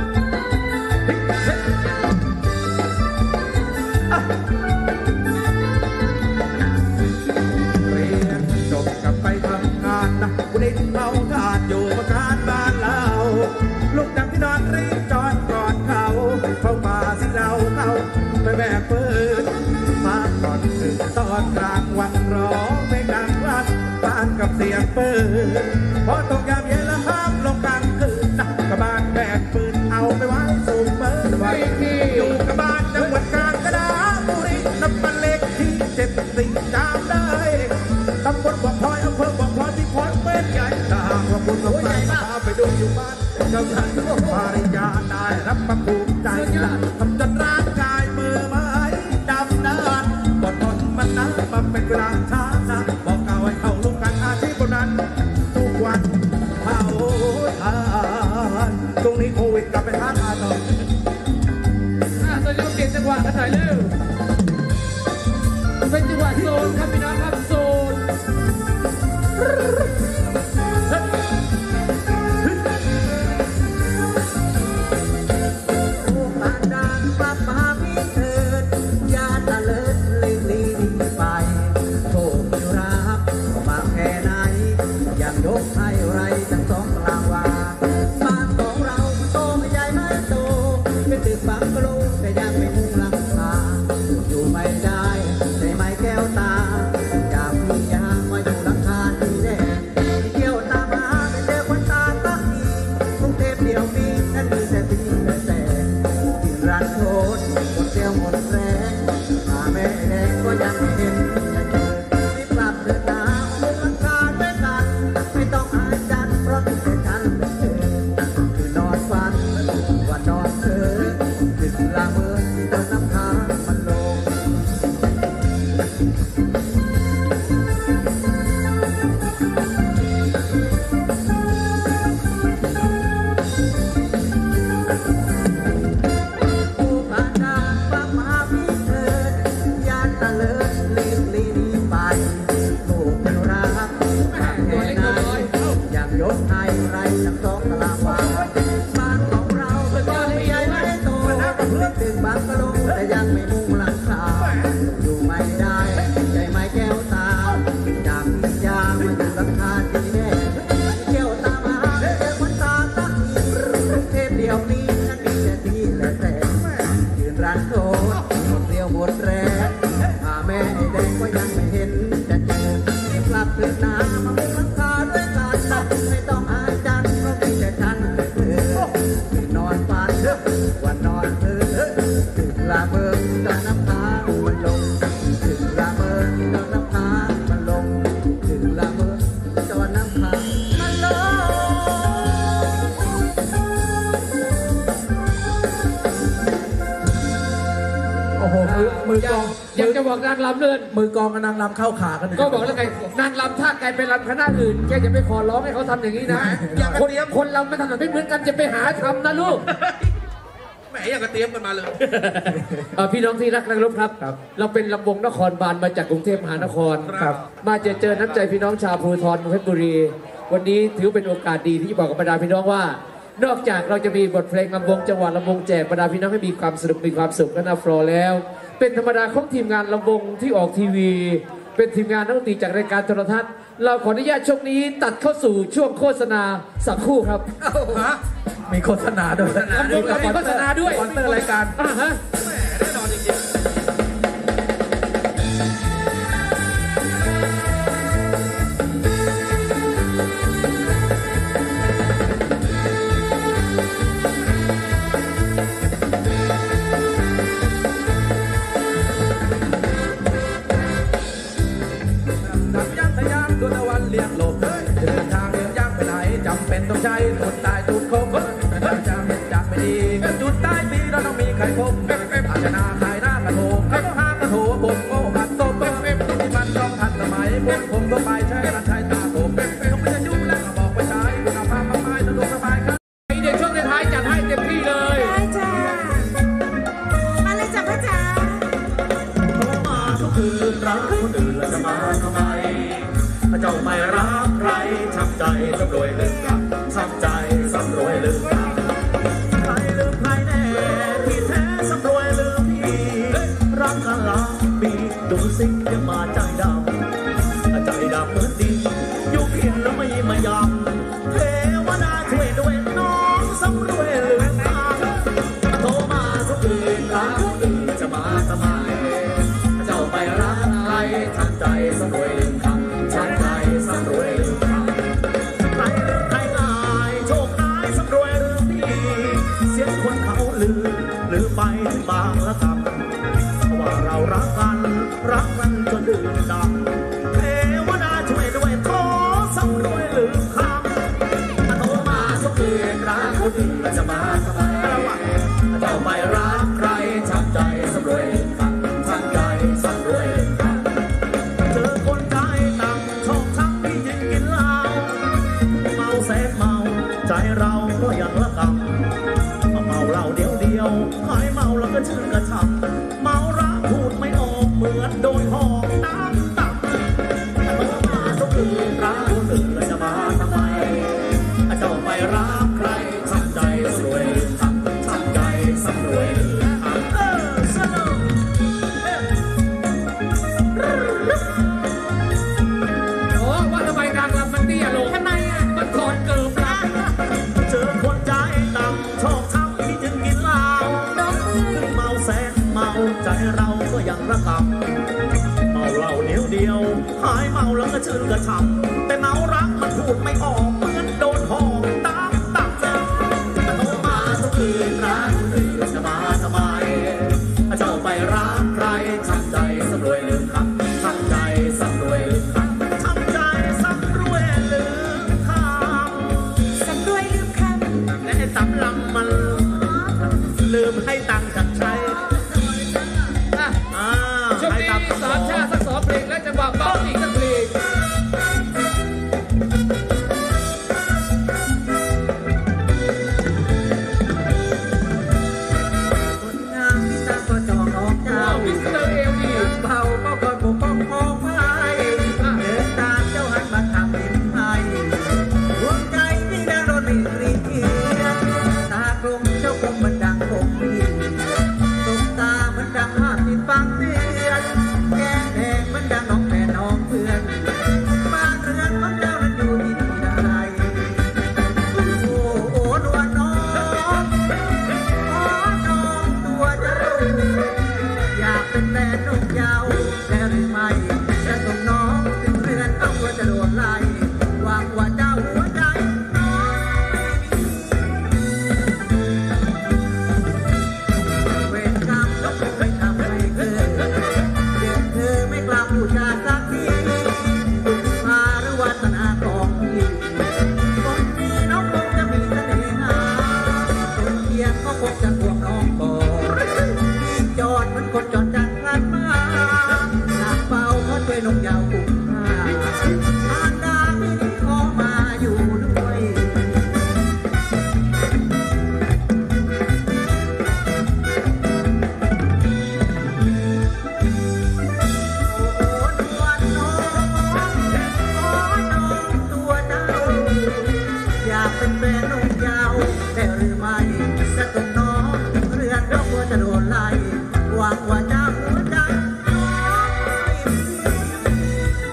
เรียนจบกลับไปทำงานนะกูได้เมาทานอยู่ประการบ้านเราลูกดังที่นอนรีบจอดก่อนเขาเข้ามาสิเราเขาไปแบกปืนมาก่อนถึงตอนกลางวันร้องเพลงดังรัดบ้านกับเสียงปืนพอตกยามเย็นแล้วห้ามลงกลางคืนนะกับบ้านแบกปืนเอาไปไว้สูงเบอร์ไว้อยู่กับบ้านจังหวัดกาญจนบุรีน้ำมันเล็กที่เจ็ดสี่จามได้ตำบลบ่อพลอยอำเภอบ่อพลอยที่พลอยเป็นใหญ่ตาว่าบุญเราไปพาไปดูอยู่บ้านเจ้าท่านภรรยาได้รับประภูมิใจทำจนร่างกายมือไม้ดำนานกดทนมันนะมาเป็นเวลาช้านะบอกเก่าให้เข้าลูกกันอาชีพคนนั้นทุกวันเผาทานตรงนี้โควิดกลับไปท้าทายต่ออ่ะตอนนี้เปลี่ยนจังหวะกันหน่อยเร็วเป็นจังหวะโซนครับพี่น้องครับโซนยกให้ไรจังสองรางวาบ้านของเราโตไม่ใหญ่ไม่โตเป็นตึกบังกะโลแต่ยังไม่มุงหลังคาอยู่ไม่ได้ใช่ไหมแก้วตาอยากมียางมาอยู่หลังคาที่แดงเที่ยวตามหาไม่เจอคนตาตั้งอีกรุงเทพเดียวมีนั่นมีแต่ปีแต่แต่ที่ร้านโทษหมดเที่ยวหมดแรงหาแม่แดงก็ยังไม่เห็นจะเจอรีบกลับเดินหน้ามุงหลังคาด้วยกันไม่ต้องอาจันเพราะที่แต่ฉันเป็นเธอคือนอนฝันวันนอนเธอถึงละเมอที่ต้นน้ำค้างมันลงผู้ผ่านทางปากมาพี่เธอยานตะเลิศรีบลีนีไปลูกไม่รักอยากยกให้ไรทั้งสองตลาดวาบ้านของเราเป็นบ้านใหญ่ไม่โตตึกบังกะโลแต่ยังไม่มุงหลังคาอยู่ไม่ได้ใจไม่แก้วตาอยากมียางมาอยู่หลังคาที่แน่เที่ยวตามหาเจอคนตาตั้งอีกเทพเดียวนี้นั่นมีแต่ที่และแต่ยืนร้านโทษหมดเรี่ยวหมดแรงหาแม่ไอ้แดงก็ยังไม่เห็นจะเจอรีบกลับคืนน้ำมามุงหลังคาด้วยกันไม่ต้องอายจันเพราะมีแต่ฉันเป็นเธอนอนฝันวันนอนเธอถึงละเมอตอนน้ำค้างมันลงถึงละเมอตอนน้ำค้างมันลงถึงละเมอตอนน้ำค้างมันลงโอ้โหมือมือกองอยากจะบอกนางลำเลินมือกองกับนางรำเข้าขากันก็บอกแล้วไงนางลำถ้าใครไปลำคณะอื่นแกจะไปขอร้องให้เขาทำอย่างนี้นะคนคนลำไม่ทำแบบไม่เหมือนกันจะไปหาทำนะลูกแหมอยากจะเตรียมกันมาเลยเอ่อพี่น้องที่รักนักรบครับ เราเป็นลำวงนครบาลมาจากกรุงเทพมหานครครับมาเจอเจอน้ำใจพี่น้องชาวภูธรเพชรบุรี วันนี้ถือเป็นโอกาสดีที่จะบอกกับบรรดาพี่น้องว่า นอกจากเราจะมีบทเพลงลำวงจังหวะลำวงแจกบรรดาพี่น้องให้มีความสนุกมีความสุขกันนะฟลอแล้ว เป็นธรรมดาของทีมงานลำวงที่ออกทีวี เป็นทีมงานนักดนตรีจากรายการโทรทัศน์ เราขออนุญาตช่วงนี้ตัดเข้าสู่ช่วงโฆษณาสักครู่ครับมีโฆษณาด้วยลำวงเรามีโฆษณาด้วยสปอนเซอร์รายการอ่าฮะแน่นอนจริงๆนับยักษ์ทะยานดวงตะวันเลี้ยงโลกเดินทางเดินย่างไปไหนจำเป็นต้องใช้จุดตายจุดคมจะเห็นจากไม่ดีจุดตายปีเราต้องมีใครพบอาจจะนาใครหน้ากระโถงใครก็หากระโถผมโง่บัดตบที่มันต้องทันสมัยพวกผมก็ไปใช้รันใช้ตาผมต้องไม่จะยุ่งแล้วก็บอกไปใช้คุณภาพมากมายสะดวกสบายครับเดี๋ยวช่วงท้ายจัดให้เต็มที่เลยได้จ้ามาเลยจ้ะพ่อจ๋ามาคืนรักคนอื่นแล้วจะมาทำไมเจ้าไม่รักใครช้ำใจสำรวยลืมกันช้ำใจสำรวยลืมกันใครลืมใครแน่ที่แท้สำรวยลืมพี่รักกันล้านปีดูสิยังมาใจดำใจดำเหมือนดินอยู่เพียงแล้วไม่มายำเทวดาช่วยด้วยน้องสำรวยลืมกันโทรมาทุกคืนรักคนอื่นจะมาทำไมเจ้าไม่รักใครช้ำใจสำรวยลืมกันช้ำใจสำรวยลืมกันใครลืมใครง่ายโชคร้ายสำรวยลืมพี่เสียงคนเขาลืมลืมไปถึงบางละคำว่าเรารักกันรักกันจนดื่มดำเทวดาช่วยด้วยขอสำรวยลืมคำโทรมาสักคืนรักคนอื่นแล้วจะมาทำไมเจ้าไม่รักใครช้ำใจสำรวยลืมคำช้ำใจสำรวยลืมคำเจอคนใจต่ำชอบช้ำที่ยิงกินเหล้าเมาแสนเมาใจเราก็ยังละกำเมาเหล้าเดียวเดียวหายเมาแล้วก็ชื่นกระชับเมารักพูดไม่ออกเหมือนโดนหอกน้ำตับโทรมาสักคืนรักคนอื่นแล้วจะมาทำไมเจ้าไม่รักใครช้ำใจสำรวยลืมคำช้ำใจสำรวยลืมคำเออสนุกโอ้ว่าทำไมนางรำมันเตี้ยลงทำไมอ่ะมันถอดเกิบละเจอคนใจต่ำชอบช้ำที่จึงกินเหล้าเมาแสนเมาใจเราก็ยังระกำเมาเหล้าเดียวเดียวหายเมาแล้วก็ชื่นกระชับแต่เมารักมันพูดไม่ออกเหมือนโดนหอกตามตับเจ้าโทรมาสักคืนรักคนอื่นจะมาทำไมเจ้าไปรักใครช้ำใจสำรวยลืมคำช้ำใจสำรวยลืมคำช้ำใจสำรวยลืมคำสำรวยลืมคำและไอ้ตำลำมันลืมให้ตังค์จากใครอ่ะอ่าช่วงให้นี้ตังค์สามชาติสักสองเพลงและจังหวะเบาอีกสักเพลงคนงามที่ตาก็จองออกเจ้าว้าวมิสเตอร์เอลดีเบาก็คอยปกป้องมองไม้เดินตามเจ้าหันมาทำเป็นไห้ดวงใจที่ดังโดนรีรีเทียนตากลมเจ้าคงมันดังคงมีตกตามันดังภาพที่ฟังเตือนแก้มแดงมันดังน้องแม่น้องเพื่อนบ้านเรือนของเจ้านั้นอยู่ที่ใดโอ้โหนวลน้องขอน้องตัวเจ้าอยากเป็นแฟนนกยาวแล้วหรือไม่จะส่งน้องถึงเรือนเอาหัวจะโดนไล่วางว่าเจ้าหัวใจน้องเวรกรรมต้องคงไม่ทำให้เกิดเด็กเธอไม่กล้าพูดจาสักทีบุญพาหรือวาสนาของพี่คนนี้น้องคงจะมีเสน่หาคนเคียงก็คงจะห่วงน้องก่อนพี่จอดมันคนจอดจังพลันมาหนักเบาเพราะช่วยนกยาวคุ้มค่าทานดาไม่ได้ขอมาอยู่ด้วย โอ้นวลน้องขอน้องตัวเจ้าอยากเป็นแฟนนกยาวแต่หรือไม่จะต้องน้องเรือนเพราะกลัวจะโดนไล่หวังว่าจะหัวใจน้องไม่มี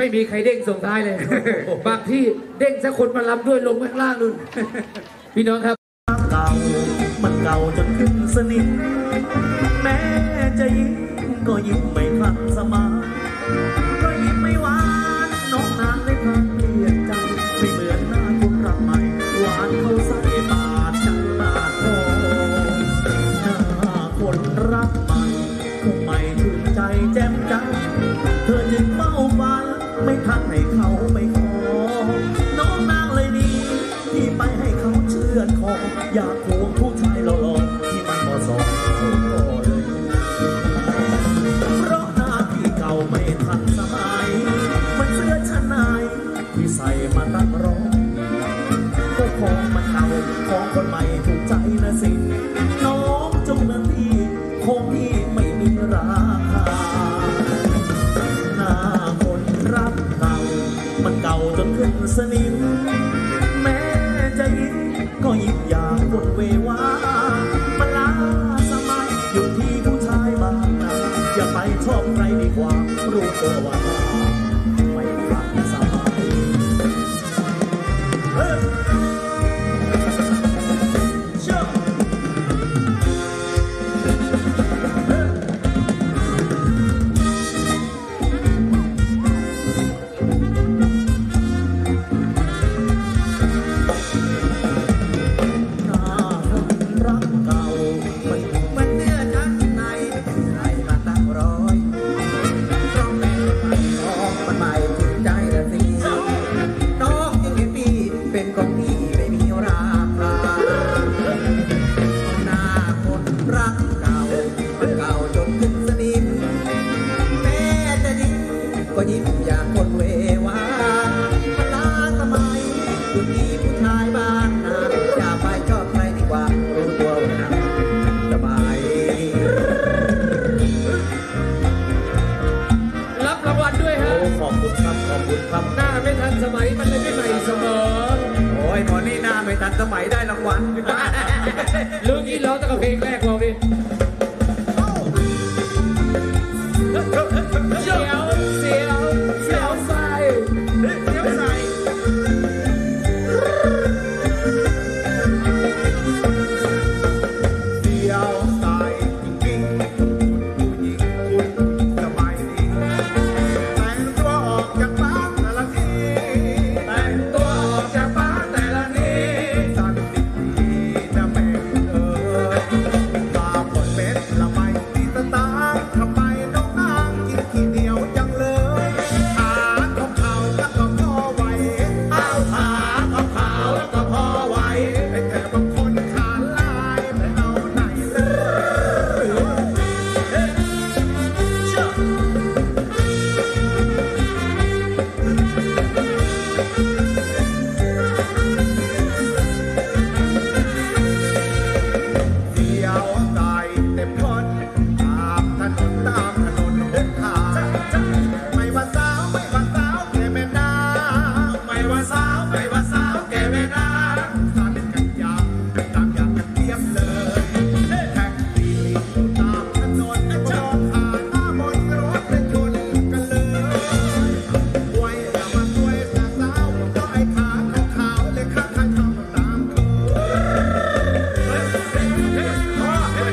มีใครเด้งส่งท้ายเลย บางที่เด้งสักคนมารับด้วยลงข้างล่างนู่น พี่น้องครับเก่ามันเก่าจนขึ้นสนิมแม้จะยิ้มก็ยิ้มไม่ทันสมัยก็ยิ้มไม่หวานน้องนางได้พาเปลี่ยนใจไม่เหมือนหน้าคนรักใหม่หวานเขาใส่บาดใจบาดคอหน้าคนรักใหม่คงไม่ถึงใจแจ่มจังเธอจึงเฝ้าฝันไม่ทันให้เขาไม่ขอน้องนางเลยนี่ที่ไปให้เขาเชื่อคออยากควงผู้ชายหล่อๆที่มันเหมาะสมเลยเพราะหน้าที่เก่าไม่ทันสมัยมันเสื้อชั้นในที่ใส่มาตั้งร้อยก็ของมันเก่าของคนใหม่ถูกใจนะสิน้องจงนั้นที่คงที่ไม่มีราคาหน้าคนรักเก่ามันเก่าจนขึ้นสนิมแม้จะยิ้มก็ยิ้มอย่างบนเววามันล้าสมัยอยู่ที่ผู้ชายบางนาอย่าไปชอบใครดีกว่ารู้ตัวว่าไม่รักสมัยเฮ้ยเชื่อก็ยิ้มอย่างคนเววามันล้าสมัยอยู่ที่ผู้ชายบ้านนาอย่าไปชอบใครดีกว่ารู้ตัวว่าหนักสบายรับรางวัลด้วยฮะขอบคุณครับขอบคุณครับหน้าไม่ทันสมัยมันเลยไม่ใหม่เสมอโอ้ยหมอนี่หน้าไม่ทันสมัยได้รางวัลลูกนี้ร้องตั้งแต่เพลงแรกเราดิเสียวเสียวเสียวใส่เสียวใส่เสียวใส่จริงๆผู้หญิงคุณสบายดีแต่งตัวออกจากบ้านแต่ละทีแต่งตัวออกจากบ้านแต่ละทีสันติดีนะแม่เออตาบอดเป็นละไม่มีสตางค์ทำไมน้องนางกินทีเดียวจังเลยขาของเขาแล้วก็พอไหวเอาขาของเขาแล้วก็พอไหวไอ้แต่บางคนขาลายไม่เอาไหนเลยเฮ้เชื่อเสียวใส่เต็มคนตามถนนตามถนนหนทางไม่ว่าสาวไม่ว่าสาวแก่แม่นางไม่ว่าสาวไม่ว่าสาวแก่แม่นางสันกันยาวตามอย่างกันเทียบเลยแท็กซี่ตามถนนมองผ่านหน้ามนรถเป็นชนกันเลยไว้อย่ามาช่วยแต่สาวก็ไอ้ขาขาวๆเลยข้างๆทำตามเคย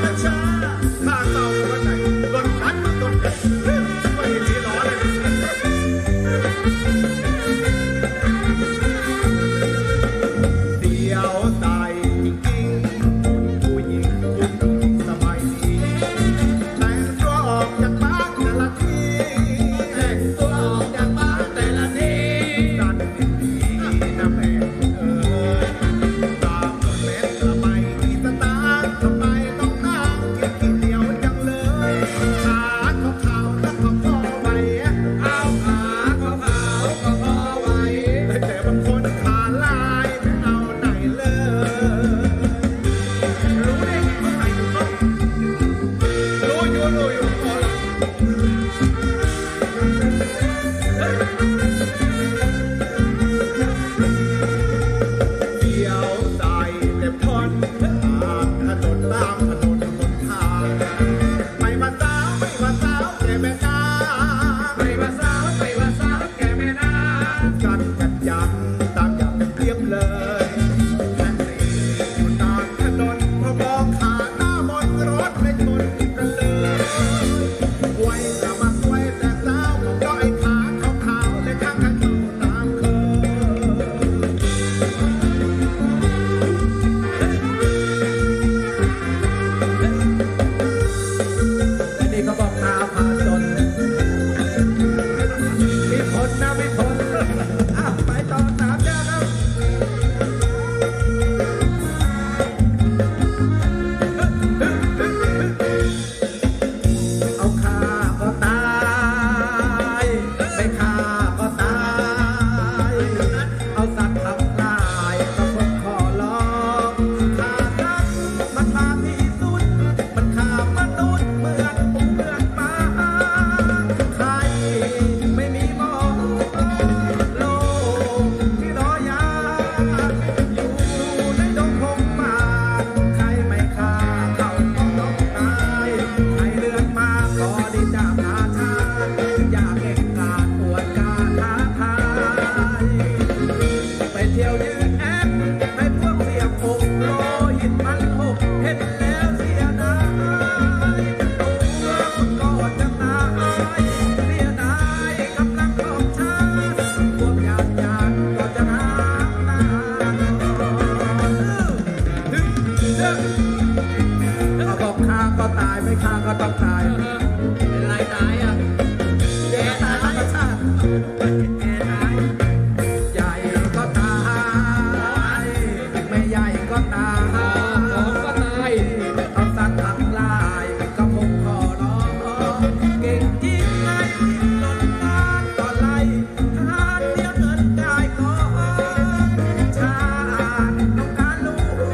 ฆ่าก็ตายไม่ฆ่าก็ต้องตายเป็นไรตายอ่ะแย่ตายธรรมชาติแย่ตายใหญ่ก็ตายไม่ใหญ่ก็ตายของก็ตายเอาสัตว์ทั้งหลายก็คงขอร้องเก่งจริงไหมหล่นน้ำต่อไหลทหารเดียวเงินได้ก่อนชาติต้องการรู้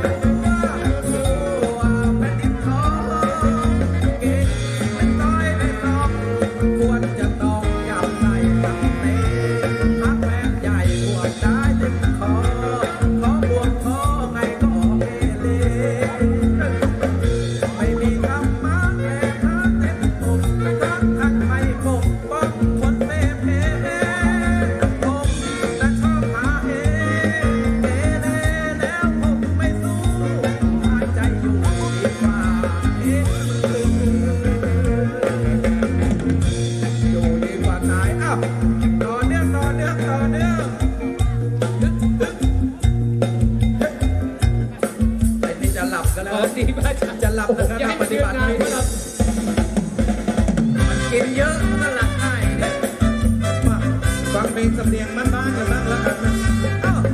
ว่าแผ่นดินขอเก่งไม่ต้อยไม่ตองควรจะต้องจับใส่กับเตะพักแม่ใหญ่ควรได้ถึงคอขอบวกคอไงก็เอเลไม่มีคำมาแก้ทางเต็มอกทั้งทั้งไม่ปกป้องคนเม่เพผมและชอบหาเฮเกเรแล้วผมไม่สู้หายใจอยู่ดีกว่าเอ๊ะอยู่ดีกว่าตายอ้าวต่อเนื่องต่อเนื่องต่อเนื่องไอ้นี่จะหลับกันแล้วจะหลับนะครับนักปฏิบัตินี้มันกินเยอะมันก็หลับง่ายเนี่ยมาฟังเพลงสำเนียงบ้านๆกันบ้างแล้วกันนะอ้าว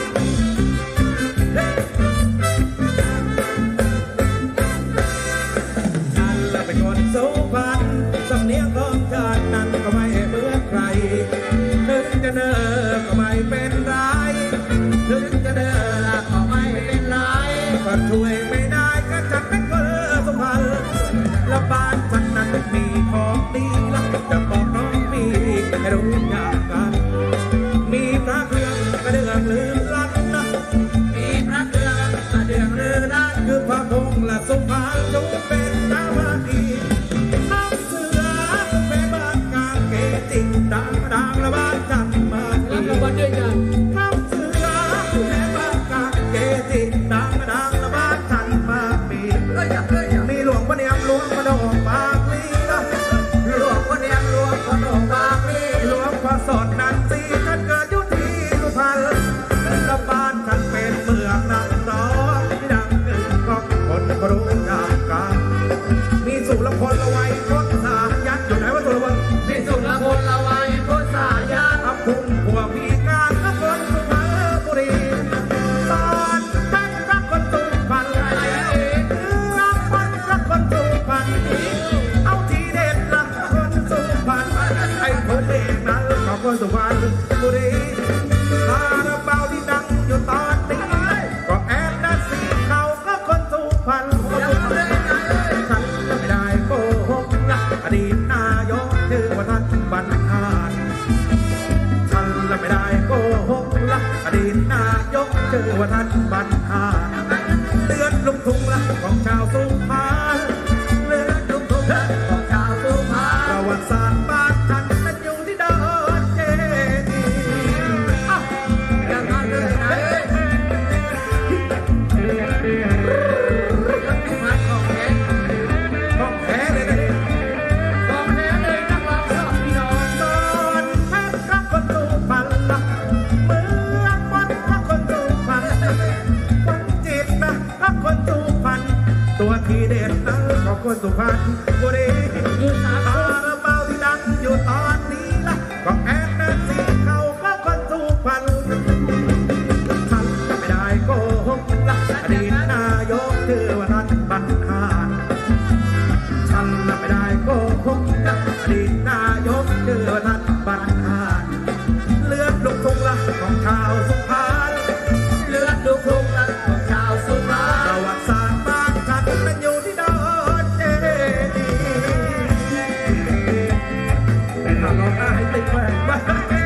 ฉันละเป็นคนสุพรรณสำเนียงของฉันนั้นก็ไม่เหมือนใครถึงจะเนินก็ไม่เป็นไรถึงจะเดินก็ไม่เป็นไรก็ช่วยไม่ได้ก็ฉันเป็นคนสุพรรณและบ้านฉันนั้นมีของดีและจะบอกน้องมีให้รู้อย่างกันมีพระเครื่องกระเดื่องลือลั่นนะมีพระเครื่องกระเดื่องลือลั่นคือพระพงษ์และสุพรรณจงเป็นนาวาดีน้องเสือแม่บ้านกางเกจิดังดังและบ้านจันมารับรางวัลด้วยกันน้องเสือแม่บ้านกางเกจิดังดังและบ้านจันมามีมีหลวงพ่อเนียมหลวงพ่อโดปากลีนะหลวงพ่อเนียมหลวงพ่อโดปากลีหลวงพ่อสดนันซีท่านเกิดอยู่ที่สุพรรณและบ้านท่านเป็นเมืองนักร้องที่ดังกึ่งก้องคนก็รู้จักกันมีสุรพลละไว้พ้นสายันอยู่ไหนวะสุรพลมีสุรพลละไว้พ้นสายันอับคุ้มพวกมีการกับคนสุพรรณบุรีตอนเป็นรักคนสุพรรณรักคนรักคนสุพรรณเอาทีเด็ดรักคนสุพรรณไอ้คนเองนั้นก็คนสุพรรณบุรีคาราบาวที่ดังอยู่ตอนนี้ก็แอบดันสีเขาก็คนสุพรรณฉันไม่ได้โกหกนะอดีตนายกชื่อว่าท่านบรรหารฉันไม่ได้โกหกละอดีตนายกชื่อว่าท่านบรรหารเลือดลุกทุ่งละของชาวสุพรรณเลือดลุกทุ่งละของชาวสุพรรณประวัติศาสตร์บ้านฉันนั้นอยู่ที่ดอนเจดีย์อ้าวอย่างนั้นเลยนะของแท้ของแท้เลยนะของแท้เลยนักร้องชอบพี่น้องตอนแท้รักคนสุพรรณละเมืองวัดรักคนสุพรรณวันจิตนะรักคนสุพรรณตัวทีเด็ดนะของคนสุพรรณบุรีคาราบาวที่ดังอยู่ตอนนี้ละก็แอบนั่นสิเขาก็คนสุพรรณฉันไม่ได้โกหกละอดีตนายกชื่อว่าท่านบรรหารฉันไม่ได้โกหกละอดีตนายกชื่อว่าท่านบรรหารเลือดลุกทุ่งละของชาวสุพรรณเลือดลุกทุ่งละของชาวสุพรรณประวัติศาสตร์บ้านฉันนั้นอยู่ที่ดอนเจดีย์ถ้าเราได้ติดแหวนไว้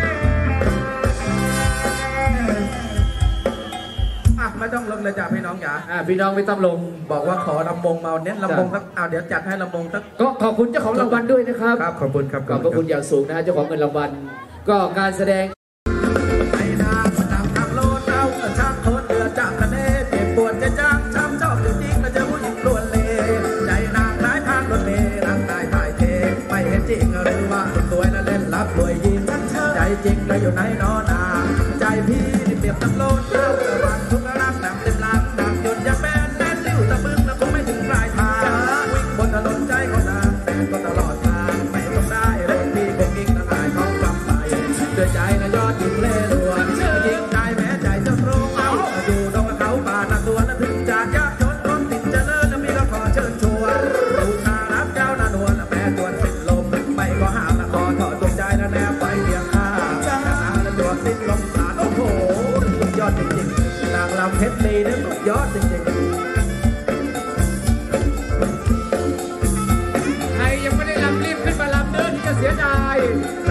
อ่ะไม่ต้องลงเลยจ้ะพี่น้องจ๋าอ่าพี่น้องไม่ต้องลงบอกว่าขอลำวงมาเน้นลำวงสักอ่าเดี๋ยวจัดให้ลำวงสักก็ขอบคุณเจ้าของรางวัลด้วยนะครับครับขอบคุณครับขอบพระคุณอย่างสูงนะฮะเจ้าของเงินรางวัลก็การแสดงไอ้นางมันนำทางโลดเอาช่างโคตรเดือดจับกระเนเจ็บปวดจะจ้างช้ำชอบจริงๆแล้วเจอผู้หญิงล้วนเล่ใจนางร้ายทางรถเมล์ร่างกายถ่ายเทไม่เห็นจริงหรือว่าสวยและเล่นลับรวยยิงใจจริงแล้วอยู่ไหนนอนาใจพี่นี่เปรียบน้ำโลดเอาตะวันทุกรักน้ำเต็มลังดังหยดอย่างแบนแล่นลิ้วตะบึงแล้วคงไม่ถึงปลายทาง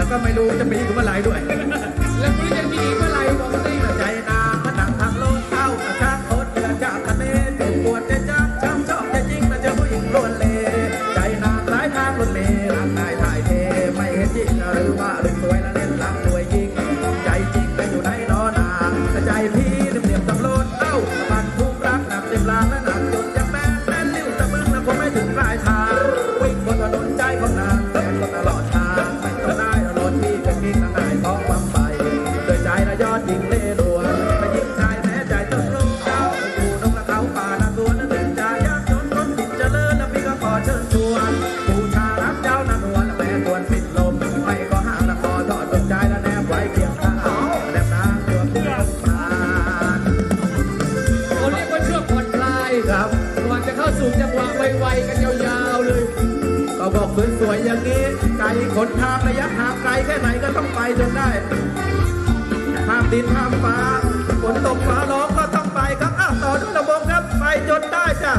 ก็ไม่รู้จะมีถึงเมื่อไหร่ด้วยแล้วคุณจะมีอีกเมื่อไหร่บอกสิใจนางก็นั่งทางโลกเข้ากระชากโคตรเดือดจากทะเลถูกปวดจะจับช้ำชอบจะยิงมันจะผู้หญิงล้วนเลใจนางหลายทางล้วนเลร่างกายถ่ายเทไม่เห็นจริงหรือว่าหรือสวยและเล่นหลังรวยยิงใจจริงไปอยู่ในนอนางใจพี่เดี่ยวๆตำรวจเอ้ามันทุกรักหนักเต็มลางและหนักจนยังแม่แม่ลิ้วตะมึงแล้วคงไม่ถึงปลายทางวิ่งบนถนนใจของนางแต่ก็ตลอดทางไม่ต้องได้รถพี่เป็นกิ๊กนางนายท้องวังไปโดยใจละยอดยิงเล่ดวนไปยิงชายแม้ใจต้องลงเจ้าอยู่นกกระเขาป่านาสวนนั่นเป็นใจยากจนรถติดเจริญแล้วพี่ก็ขอเชิญชวนบูชารับเจ้านานวลและแม่ควรปิดลมไม่ก็ห่างละครทอดดวงใจและแนบไว้เคียงข้างแนบนางตัวเพื่อนพรานเขาเรียกว่าช่วงผ่อนคลายครับก่อนจะเข้าสู่จังหวะไวๆกันยาวๆเลยก็บอกสวยๆอย่างนี้ไกลขนทางระยะทางไกลแค่ไหนก็ต้องไปจนได้ห้ามดินห้ามฟ้าฝนตกฟ้าร้องก็ต้องไปครับอ้าวต่อด้วยระบบครับไปจนได้จ้ะ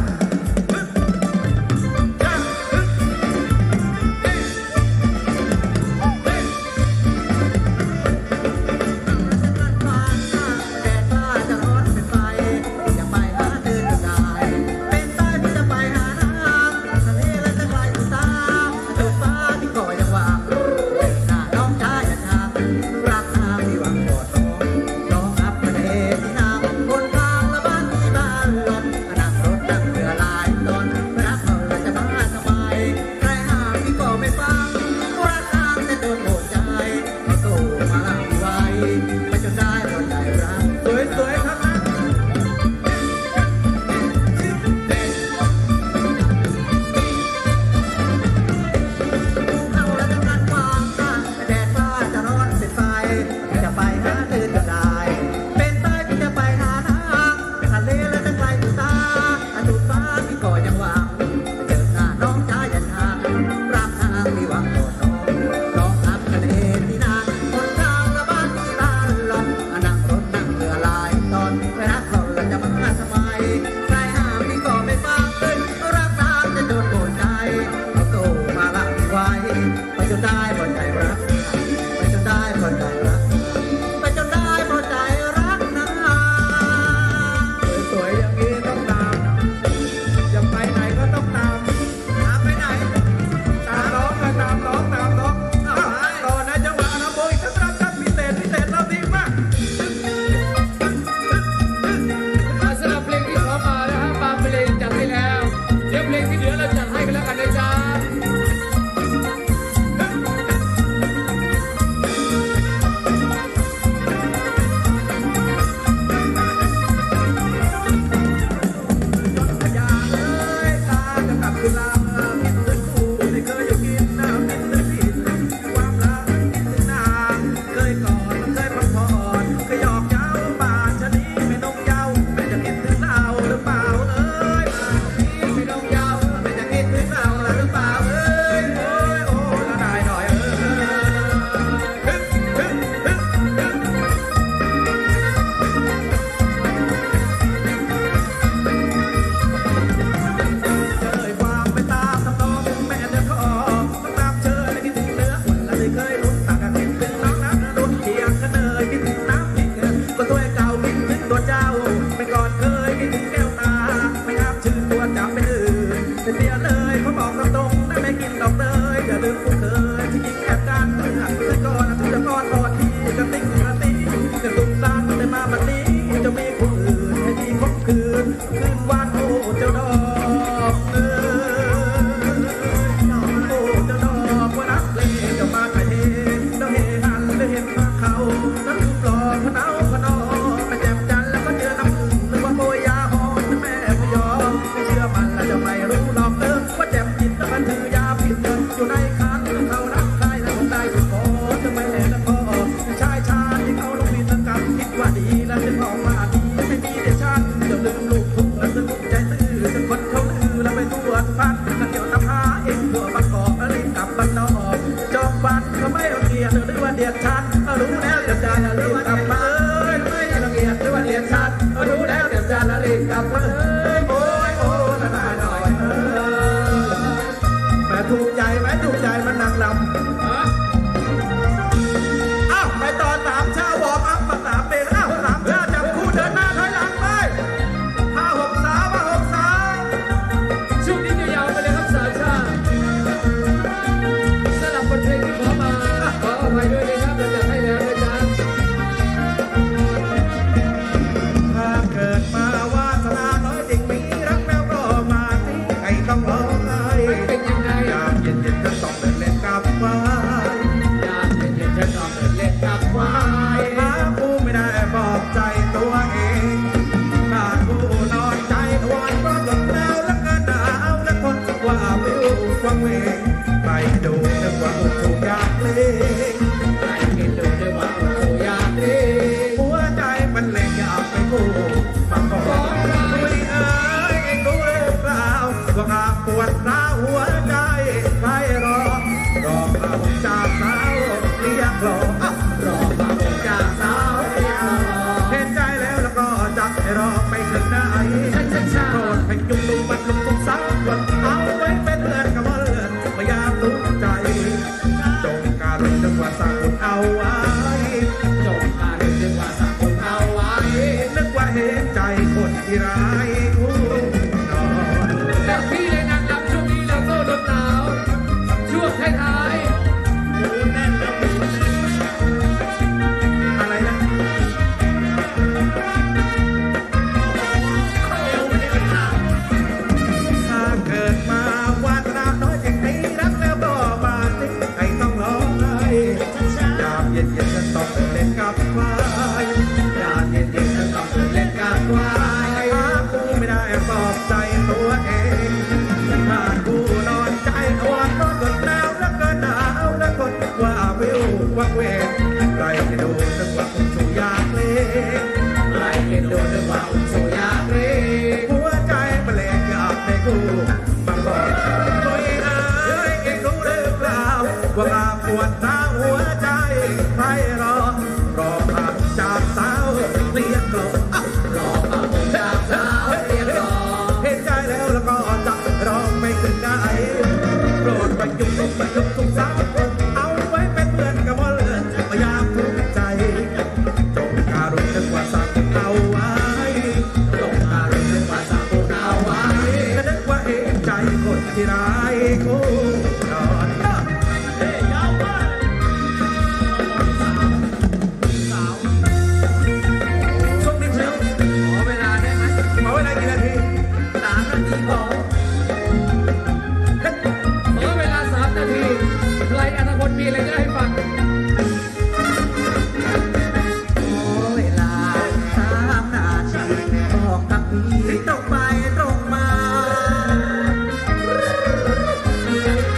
ต้องเดินเล่นกับควายยามเย็นๆฉันต้องเดินเล่นกับควายหาผู้ไม่ได้บอกใจตัวเองถ้าผู้นอนใจวันก็หลงแล้วแล้วก็หนาวและคนว่าวิววังเวงไปดูนึกว่าถูกอยากเล่นไปกินดูนึกว่าถูกอยากเล่นหัวใจมันเล่นอยากไปกู้มาขอคุยเอ้ยเองรู้หรือเปล่าว่าข้าปวดร้าวหัวใจใครรอรอข้าจากสาวเรียกรอรอข้าจากสาวเรียกรอเห็นใจแล้วแล้วก็จักให้รอไปถึงไหนโปรดให้ยุ่งดูมันลุกทุกสาวคนเอาไว้เป็นเพื่อนกับเพื่อนไม่อยากรู้ใจจงการุณนึกว่าสักคนเอาไว้จงการุณนึกว่าสักคนเอาไว้นึกว่าเห็นใจคนที่ร้ายคู่นอนแต่พี่เลยนางรำช่วงนี้เราโซ่ดนหนาวช่วงท้ายๆหูแน่นแล้วอะไรนะถ้าเกิดมาวาดน้ำน้อยอย่างนี้รักแล้วก็มาสิใครต้องร้องไห้ยามเย็นๆฉันต้องเล่นกับควายยามเย็นๆฉันต้องเล่นกับควายหากูไม่ได้ปลอบใจตัวเองถ้ากูนอนใจอ่อนก็กดหนาวแล้วก็หนาวแล้วคนว่าวิววักเวงใครจะดูนึกว่าคุณชูอยากเล่นใครจะดูนึกว่าคุณชูอยากเล่นหัวใจมันเล่นอยากได้กูมาก่อนคุยเอ้ยเองรู้หรือเปล่าว่าปวดร้าวหัวใจใครรอรอผ่านจากสาวเรียกรอรอผ่านจากสาวเรียกรอเห็นใจแล้วแล้วก็จะรอไม่ถึงไหนโปรดไปยุ่งไปยุ่งทุกสาวเอาไว้เป็นเพื่อนกับว่าเลือนไม่อยากทุกข์ใจจงการุณนึกว่าสักเอาไว้จงการุณนึกว่าสักเอาไว้นึกว่าเห็นใจคนที่ร้ายคู่นอนยาวไปช่วงนี้เชียวขอเวลาได้ไหมขอเวลากี่นาทีสามนาทีพอขอเวลาสามนาทีใครอนาคตมีอะไรจะให้ฟังขอเวลาสามนาทีบอกกับพี่ตรงไปตรงมา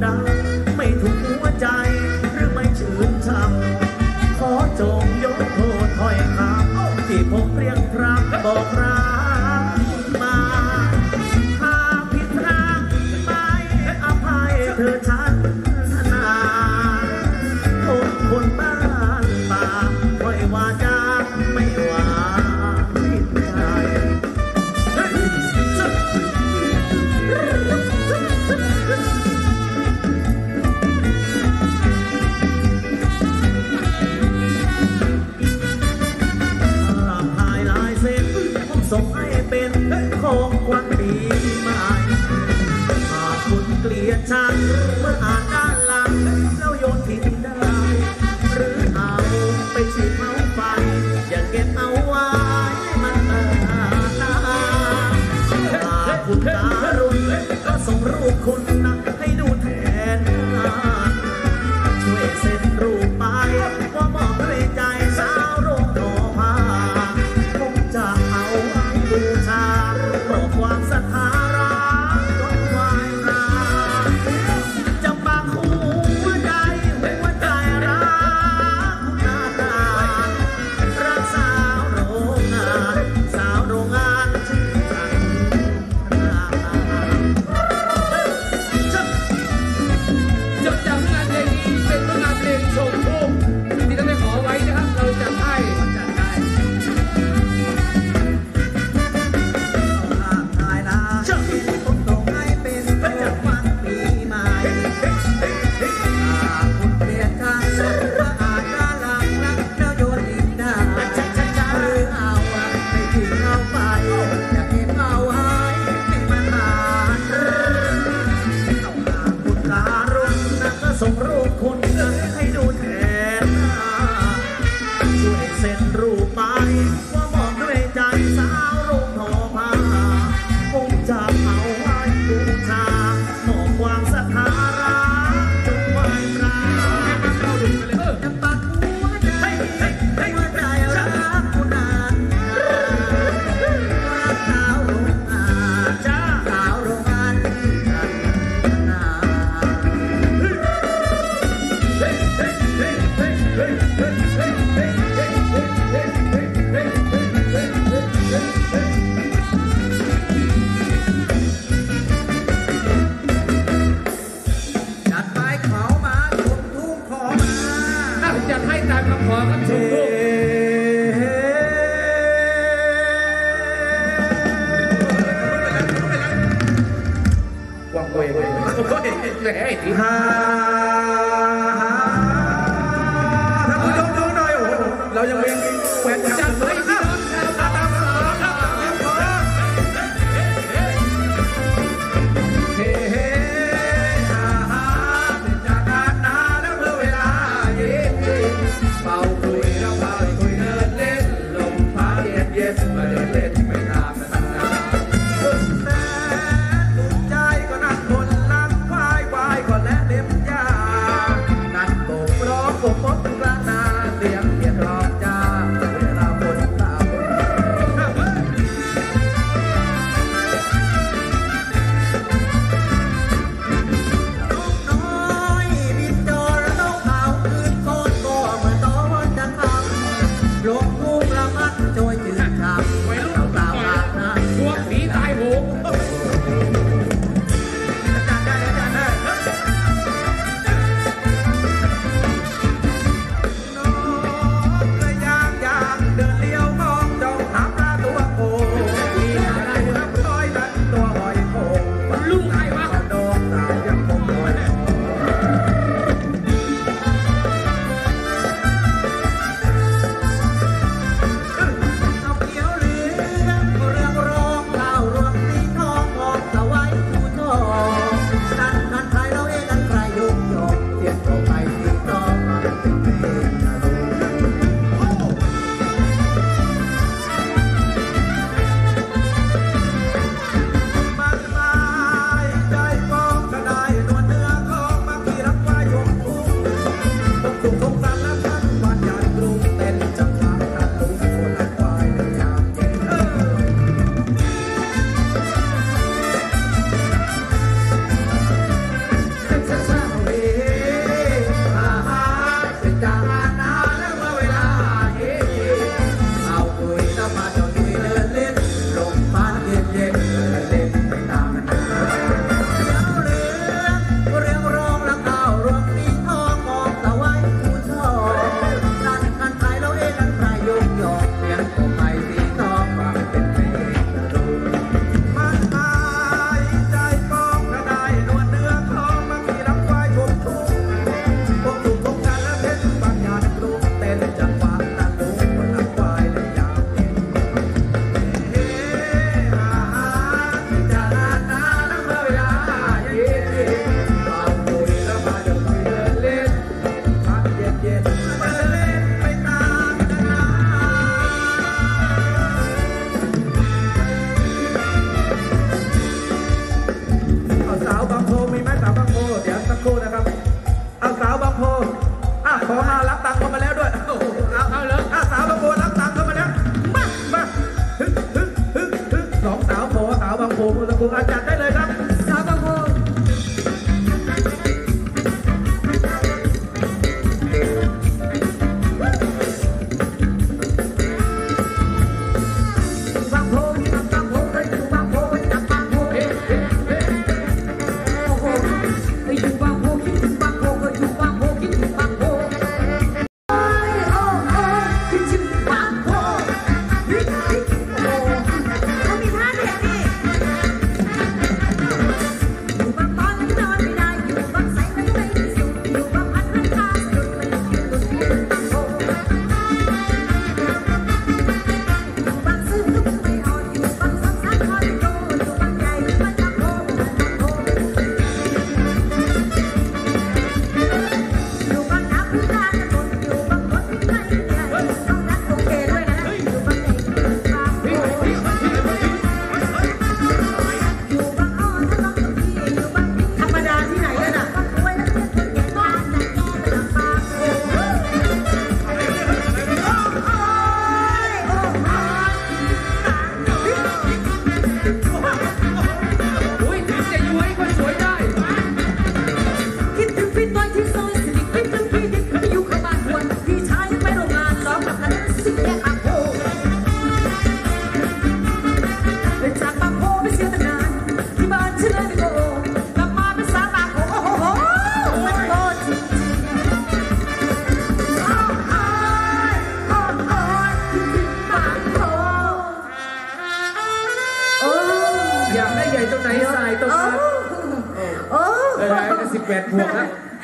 รักไม่ถูกหัวใจหรือไม่ชื่นชมขอจงยกโทษถ้อยคำที่ผมเรียกครับบอกรักมาหากผิดทางไม่อภัยเธอชันนาทุกคนบ้านป่าปล่อยวาจาไม่ว่าผิดใจส่งให้เป็นของขวัญปีใหม่หากคุณเกลียดฉันเมื่ออ่านด้านหลังแล้วโยนทิ้งได้หรือเอาไปฉีดเผาไฟอย่าเก็บเอาไว้มันนานหากคุณการุณก็ส่งรูปคุณนะให้ดูแทนช่วยเซ็นรูปไปว่าบอกด้วยใจสาวโรงทอผ้าผมจะเอาบูชาบอกความศรัทธารักจนวายราจะปากหัวใจหัวใจรักคุณนาตารักสาวโรงงานสาวโรงงานชื่อจันนาจดจำงานเพลงนี้เป็นงานเพลงชมทุ่งที่ท่านได้ขอไว้นะครับเราจะให้จัดให้ผมส่งให้เป็นของขวัญปีใหม่หากคุณเกลียดฉันว่าอาจจะหลังรักแล้วโยนทิ้งได้หรือเอาไปทิ้งเอาไปอย่าเก็บเอาไว้ให้มันนานหากคุณการุณนะก็ส่งรูปคุณให้ดูแทนช่วยเซ็นรูปไปว่าบอกด้วยใจสาวโรงทอผ้าผมจะเอาไว้บูชาบอกความศรัทธารักจนวายราจะปักหัวใจหัวใจรักคุณนานรักสาวโรงงานสาวโรงงานที่จันนา จัดไปเขามาทุกทุกขอมาจัดให้ตามคำขอครับชมทุ่งวังเวงแหมไอ้ที่ฮ่าท่านผู้ชมดูหน่อยโอ้โหเรายังมีแหวนจัดให้พี่น้องชาวตามขอครับเฮ้เฮ้ฮ่าฮ่าเป็นจากการนาแล้วเมื่อเวลาเย็นเป่าคุยแล้วเป่าคุยเดินเล่นลมพัดเย็นเย็นมาเดินเล่นไม่ตามนะนะแม่ตุ่มใจก็นั่งคนลังควายควายก็และเล็บยา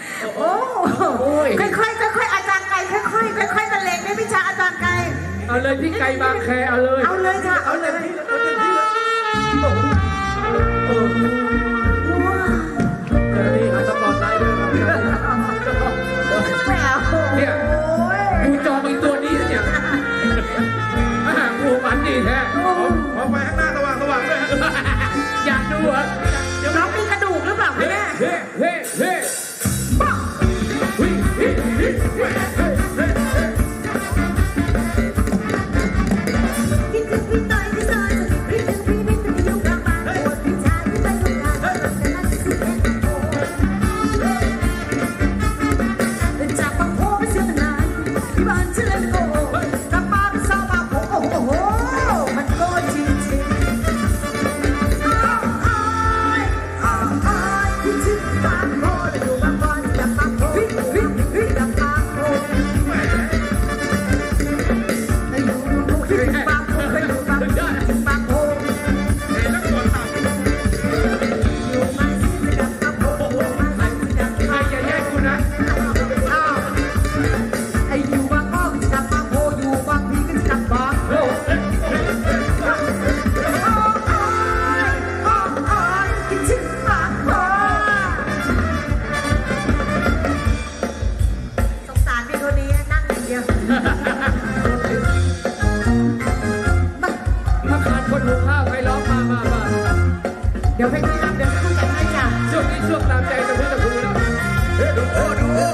โอ้ค่อยๆค่อยๆอาจารย์ไก่ค่อยๆค่อยๆบรรเลงในวิชาอาจารย์ไก่เอาเลยพี่ไก่บางแคเอาเลยเอาเลยค่ะเอาเลยว้าวเดี๋ยวนี้หาสปอร์ตไลท์ด้วยครับไม่เอาเนี่ยกูจองไอ้ตัวนี้เนี่ยกูมันดีแท้ขอไฟข้างหน้าสว่างสว่างด้วยอยากดูอ่ะน้องมีกระดูกหรือเปล่าคะเนี่ยเฮ้เฮ้เฮ้เฮ้เฮ้เฮ้เฮ้เฮ้คิดถึงพี่ต้อยที่ซอยจะคิดถึงพี่นิดที่อยู่กลางบ้านปวดพี่ชายที่ไปทำงานแต่นั่นสิเอ็นโอจากบางโพไปเสียนานที่บ้านชื่อเล่นโกกลับมาเป็นสาวบางโพโอ้โหโอ้โหมันโกจริงจริงอ้าวอ้ายอ้าวอ้ายคิดถึงบางโพแต่อยู่บางบอนจากบางโพวิวิวิจากบางโพให้อยู่บางโพคิดถึงบางโพให้อยู่บางโพคิดถึงบางโพอยู่มาสิจากบางโพอยู่มาสิจากบางโพใครจะแย่งกูนะอ้าวไอ้อยู่บางอ้อก็จะกลับบางโพอยู่บางพีก็จะกลับบางโพอ้าวอ้ายอ้าวอ้ายคิดถึงบางโพสงสารพี่คนนี้นั่งอย่างเดียวถ้าขาดคนหุงข้าวใครร้องมามามาเดี๋ยวไปที่นั่งเดี๋ยวจะจัดให้จ้ะช่วงนี้ช่วงตามใจตะพื้นตะพื้นแล้วเฮ้ดูโอ้ดูโอ้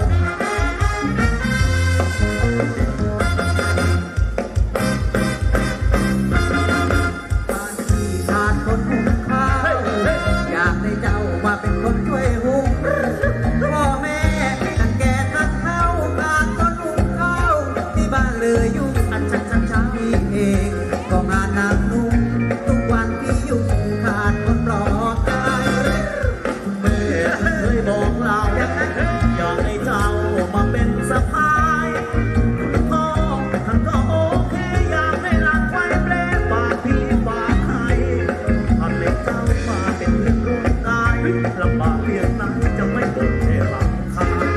บ้านที่ขาดคนหุงข้าวอยากให้เจ้ามาเป็นคนช่วยหุงพ่อแม่ทั้งแก่ทั้งเฒ่าขาดคนหุงข้าวที่บ้านเลยยุ่งอันชันชันช้าพี่เองก็งานหนักนุ่งทุกวันที่ยุ่งขาดคนรอใจแม่เคยบอกเราอยากให้เจ้ามาเป็นสะพายพ่อท่านก็โอเคอยากให้หลานไว้เปรย์ฝากพี่ฝากให้ทำให้เจ้ามาเป็นเพื่อนร่วมกายลำบากเพียงไหนจะไม่บ่นให้รำคาญ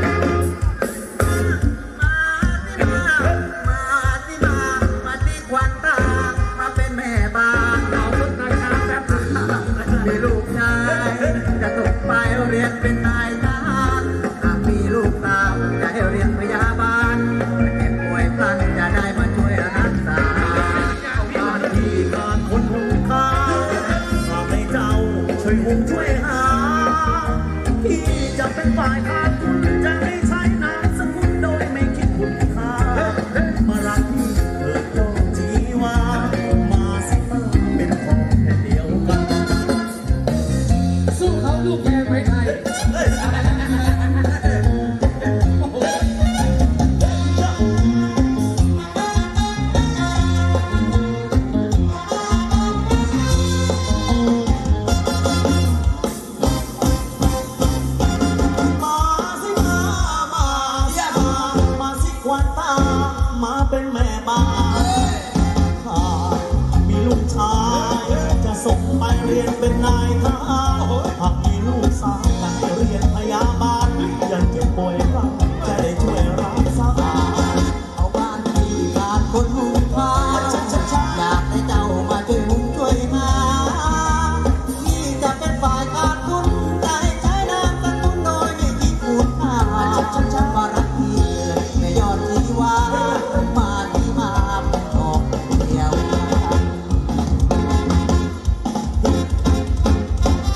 มาสิมา มาที่ควันตา มาเป็นแม่บ้านเอารถนาชาแป๊บนึงมีลูกชายจะส่งไปเรียนเป็นนายทหารหากมีลูกสาวจะให้เรียนพยาบาลเจ็บป่วยพลันจะได้มาช่วยรักษาบ้านที่การคนหุงข้าวฝากให้เจ้าช่วยหุงช่วยหาพี่จะเป็นฝ่ายขาดคุณจะให้ใช้นามสกุลโดยไม่คิดคุณค่ามารักพี่เถิดโลกจีวามาสิมาเป็นของแค่เดียวกันสู้เขาลูกแพงไหมไทยมาสิมา มาสิมา มาสิควันตา มาเป็นแม่บ้านข้ามีลูกชาย จะส่งไปเรียนเป็นนายทหารหากมีลูกสาวจะให้เรียนพยาบาลยังเจ็บป่วยพลันจะได้ช่วยรักษาเอาบ้านที่ขาดคนหุงข้าวอยากให้เจ้ามาช่วยหุงช่วยหาพี่จะเป็นฝ่ายขาดคุณใจใช้นามสกุลโดยไม่คิดคุณค่ามารักพี่ไม่ยอดที่ว่ามาที่มาเป็นของเดียวกัน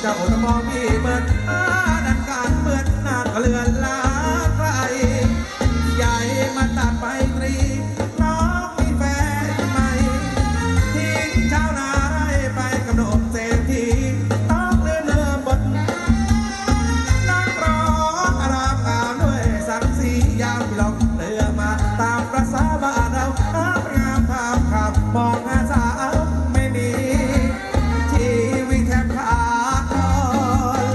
จ้าต้องมองพี่เหมือนอาดันการเหมือนนานก็เลือนลาไกลใหญ่มาตัดไปตรีน้องมีแฟนใหม่ทิ้งชาวนาไร่ไปกับหนุ่มเศรษฐีต้องเลื่อนเรือบนนักร้องอารามงามด้วยสังสียามพี่ลองเรือมาตามประสาบ้านเราอ้ามงามทำขับมองหาสาวไม่มีชีวิตแทบขาดนอน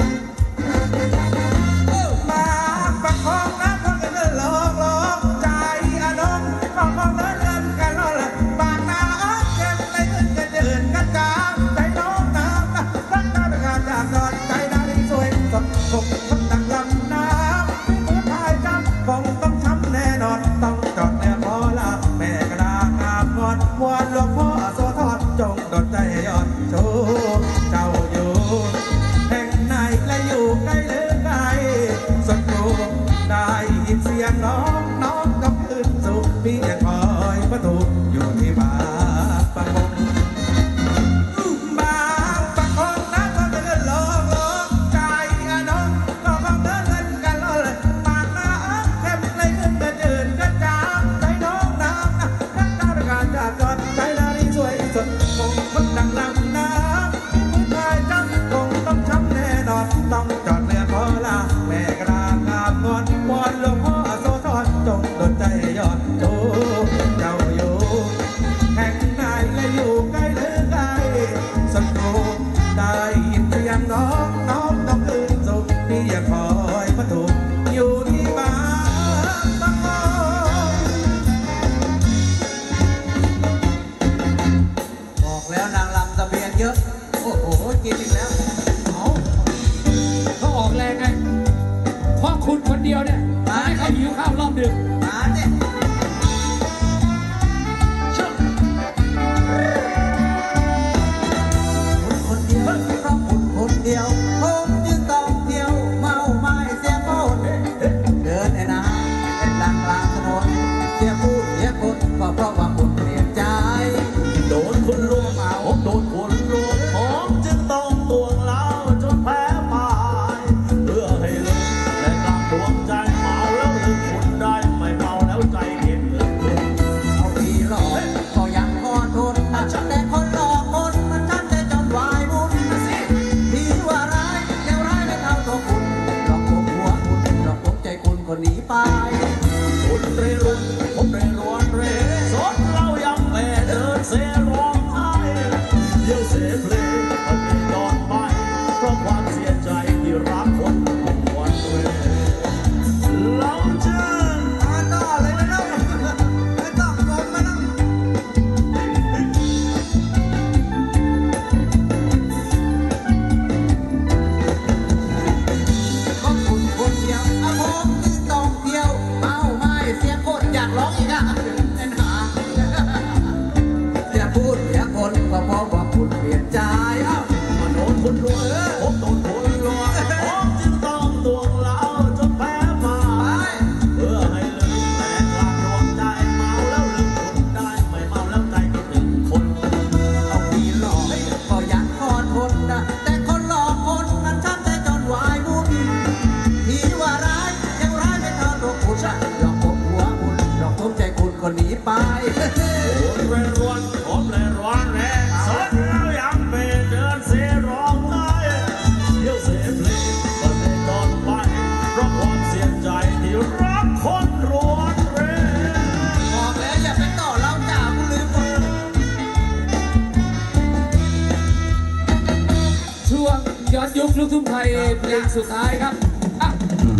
มาประคองน้ำคนกันเลยลองลองใจอานนท์ประคองเดินเดินกันรอเลยปากน้ำเก็บในเงินกันเดินกันกลางใจน้องน้ำนะรักตาตะการจากนอนใจดาดีสวยสดคงต้องตักลำน้ำไม่เหมือนพายจำคงต้องช้ำแน่นอนต้องจอดแน่พอละแม่กระดางามงอนมวนหลวงพ่อโสธรจงโดนใจยอดชูเจ้าอยู่แห่งไหนและอยู่ใกล้หรือไกลสักครู่ได้ยินเสียงน้องน้องก็ขึ้นสู่พี่ยังคอยประตูอยู่ที่บ้านประมงบางประกงนะก็จะเดินลองลองใจอานนท์ก็คงเดินเล่นกันเลยปากน้ำเข้มในเงินเดินเดินกันจางใจน้องน้ำนะนักการการจากจอดใจนารีสวยสดคงคนดังลำน้ำมือพายจังคงต้องช้ำแน่นอนต้องจอดเรือพอละแม่กระดางงามงอนวอนหลวงพ่อโสธรจงโดนใจยอดโจเจ้าอยู่แห่งไหนและอยู่ใกล้หรือไกลสักครู่ได้ยินเสียงน้องน้องต้องคืนสู่พี่ยังคอยประตูอยู่ที่บ้านบางโมบอกแล้วนางลำตะเบียนเยอะโอ้โหกินอีกแล้วเอาเขาออกแรงไงเพราะคุณคนเดียวเนี่ยให้เขาหิวข้าวรอบดึกมาเนี่ยคุณคนเดียวเพราะคุณคนเดียวผมจึงต้องเที่ยวเมาไม้เสียโมดเดินในน้ำเป็นลางกลางถนนเสียพูดเสียคนก็เพราะว่าคุณเปลี่ยนใจโดนคุณลวงผมโดนคุณลวงผมจึงต้องตวงเล่าจนแพ้พ่ายเพื่อให้ลืมและกลับดวงใจเมาแล้วลืมคุณได้ไม่เมาแล้วใจเก็บเงินคุณเอาพี่หลอกก็ยังพอทนแต่คนหลอกคนมันทำได้จนวายบุญพี่ว่าร้ายแล้วร้ายไม่เท่าตัวคุณหลอกผมหัวคุณหลอกผมใจคุณคนหนีไปคุณเรรุนผมเรรวนเรสดเรายังแม่เดินเสร้องไห้เดี๋ยวเสเพลงมันไม่ยอมไปเพราะความเสียใจที่รักคนทุกวันเวเราจึงมาต่อเลยไม่ต้องไม่ต้องงงไม่ต้องก็คุณคนเดียวอะผมจึงต้องเที่ยวเมาไม่เสียคนอยากร้องอีกอ่ะเอ็นหาเสียพูดเสียคนก็เพราะว่าคุณเปลี่ยนใจเอ้ามาโดนคุณลวงผมโดนคุณลวงผมจึงต้องตวงเล่าจนแพ้พ่ายเพื่อให้ลืมแต่กลางดวงใจเมาแล้วลืมคุณได้ไม่เมาแล้วใจคิดถึงคนเอาพี่หลอกก็ยังคอนคนนะแต่คนหลอกคนนั้นช้ำใจจนวายบุญพี่ว่าร้ายยังร้ายไม่เท่าตัวคุณหลอกผมหัวคุณหลอกผมใจคุณคนหนีไปผมเรรวนผมเรรวนแรงสดแล้วยังไม่เดินเสียร้องไห้เดี๋ยวเสียเพลงก็ไม่ตอนไปเพราะความเสียใจที่รักคนรวนเรบอกแล้วอย่าไปต่อเล่าจ่าคุณลืมหมดช่วงย้อนยุคลูกทุ่งไทยเพลงสุดท้ายครับอ่ะ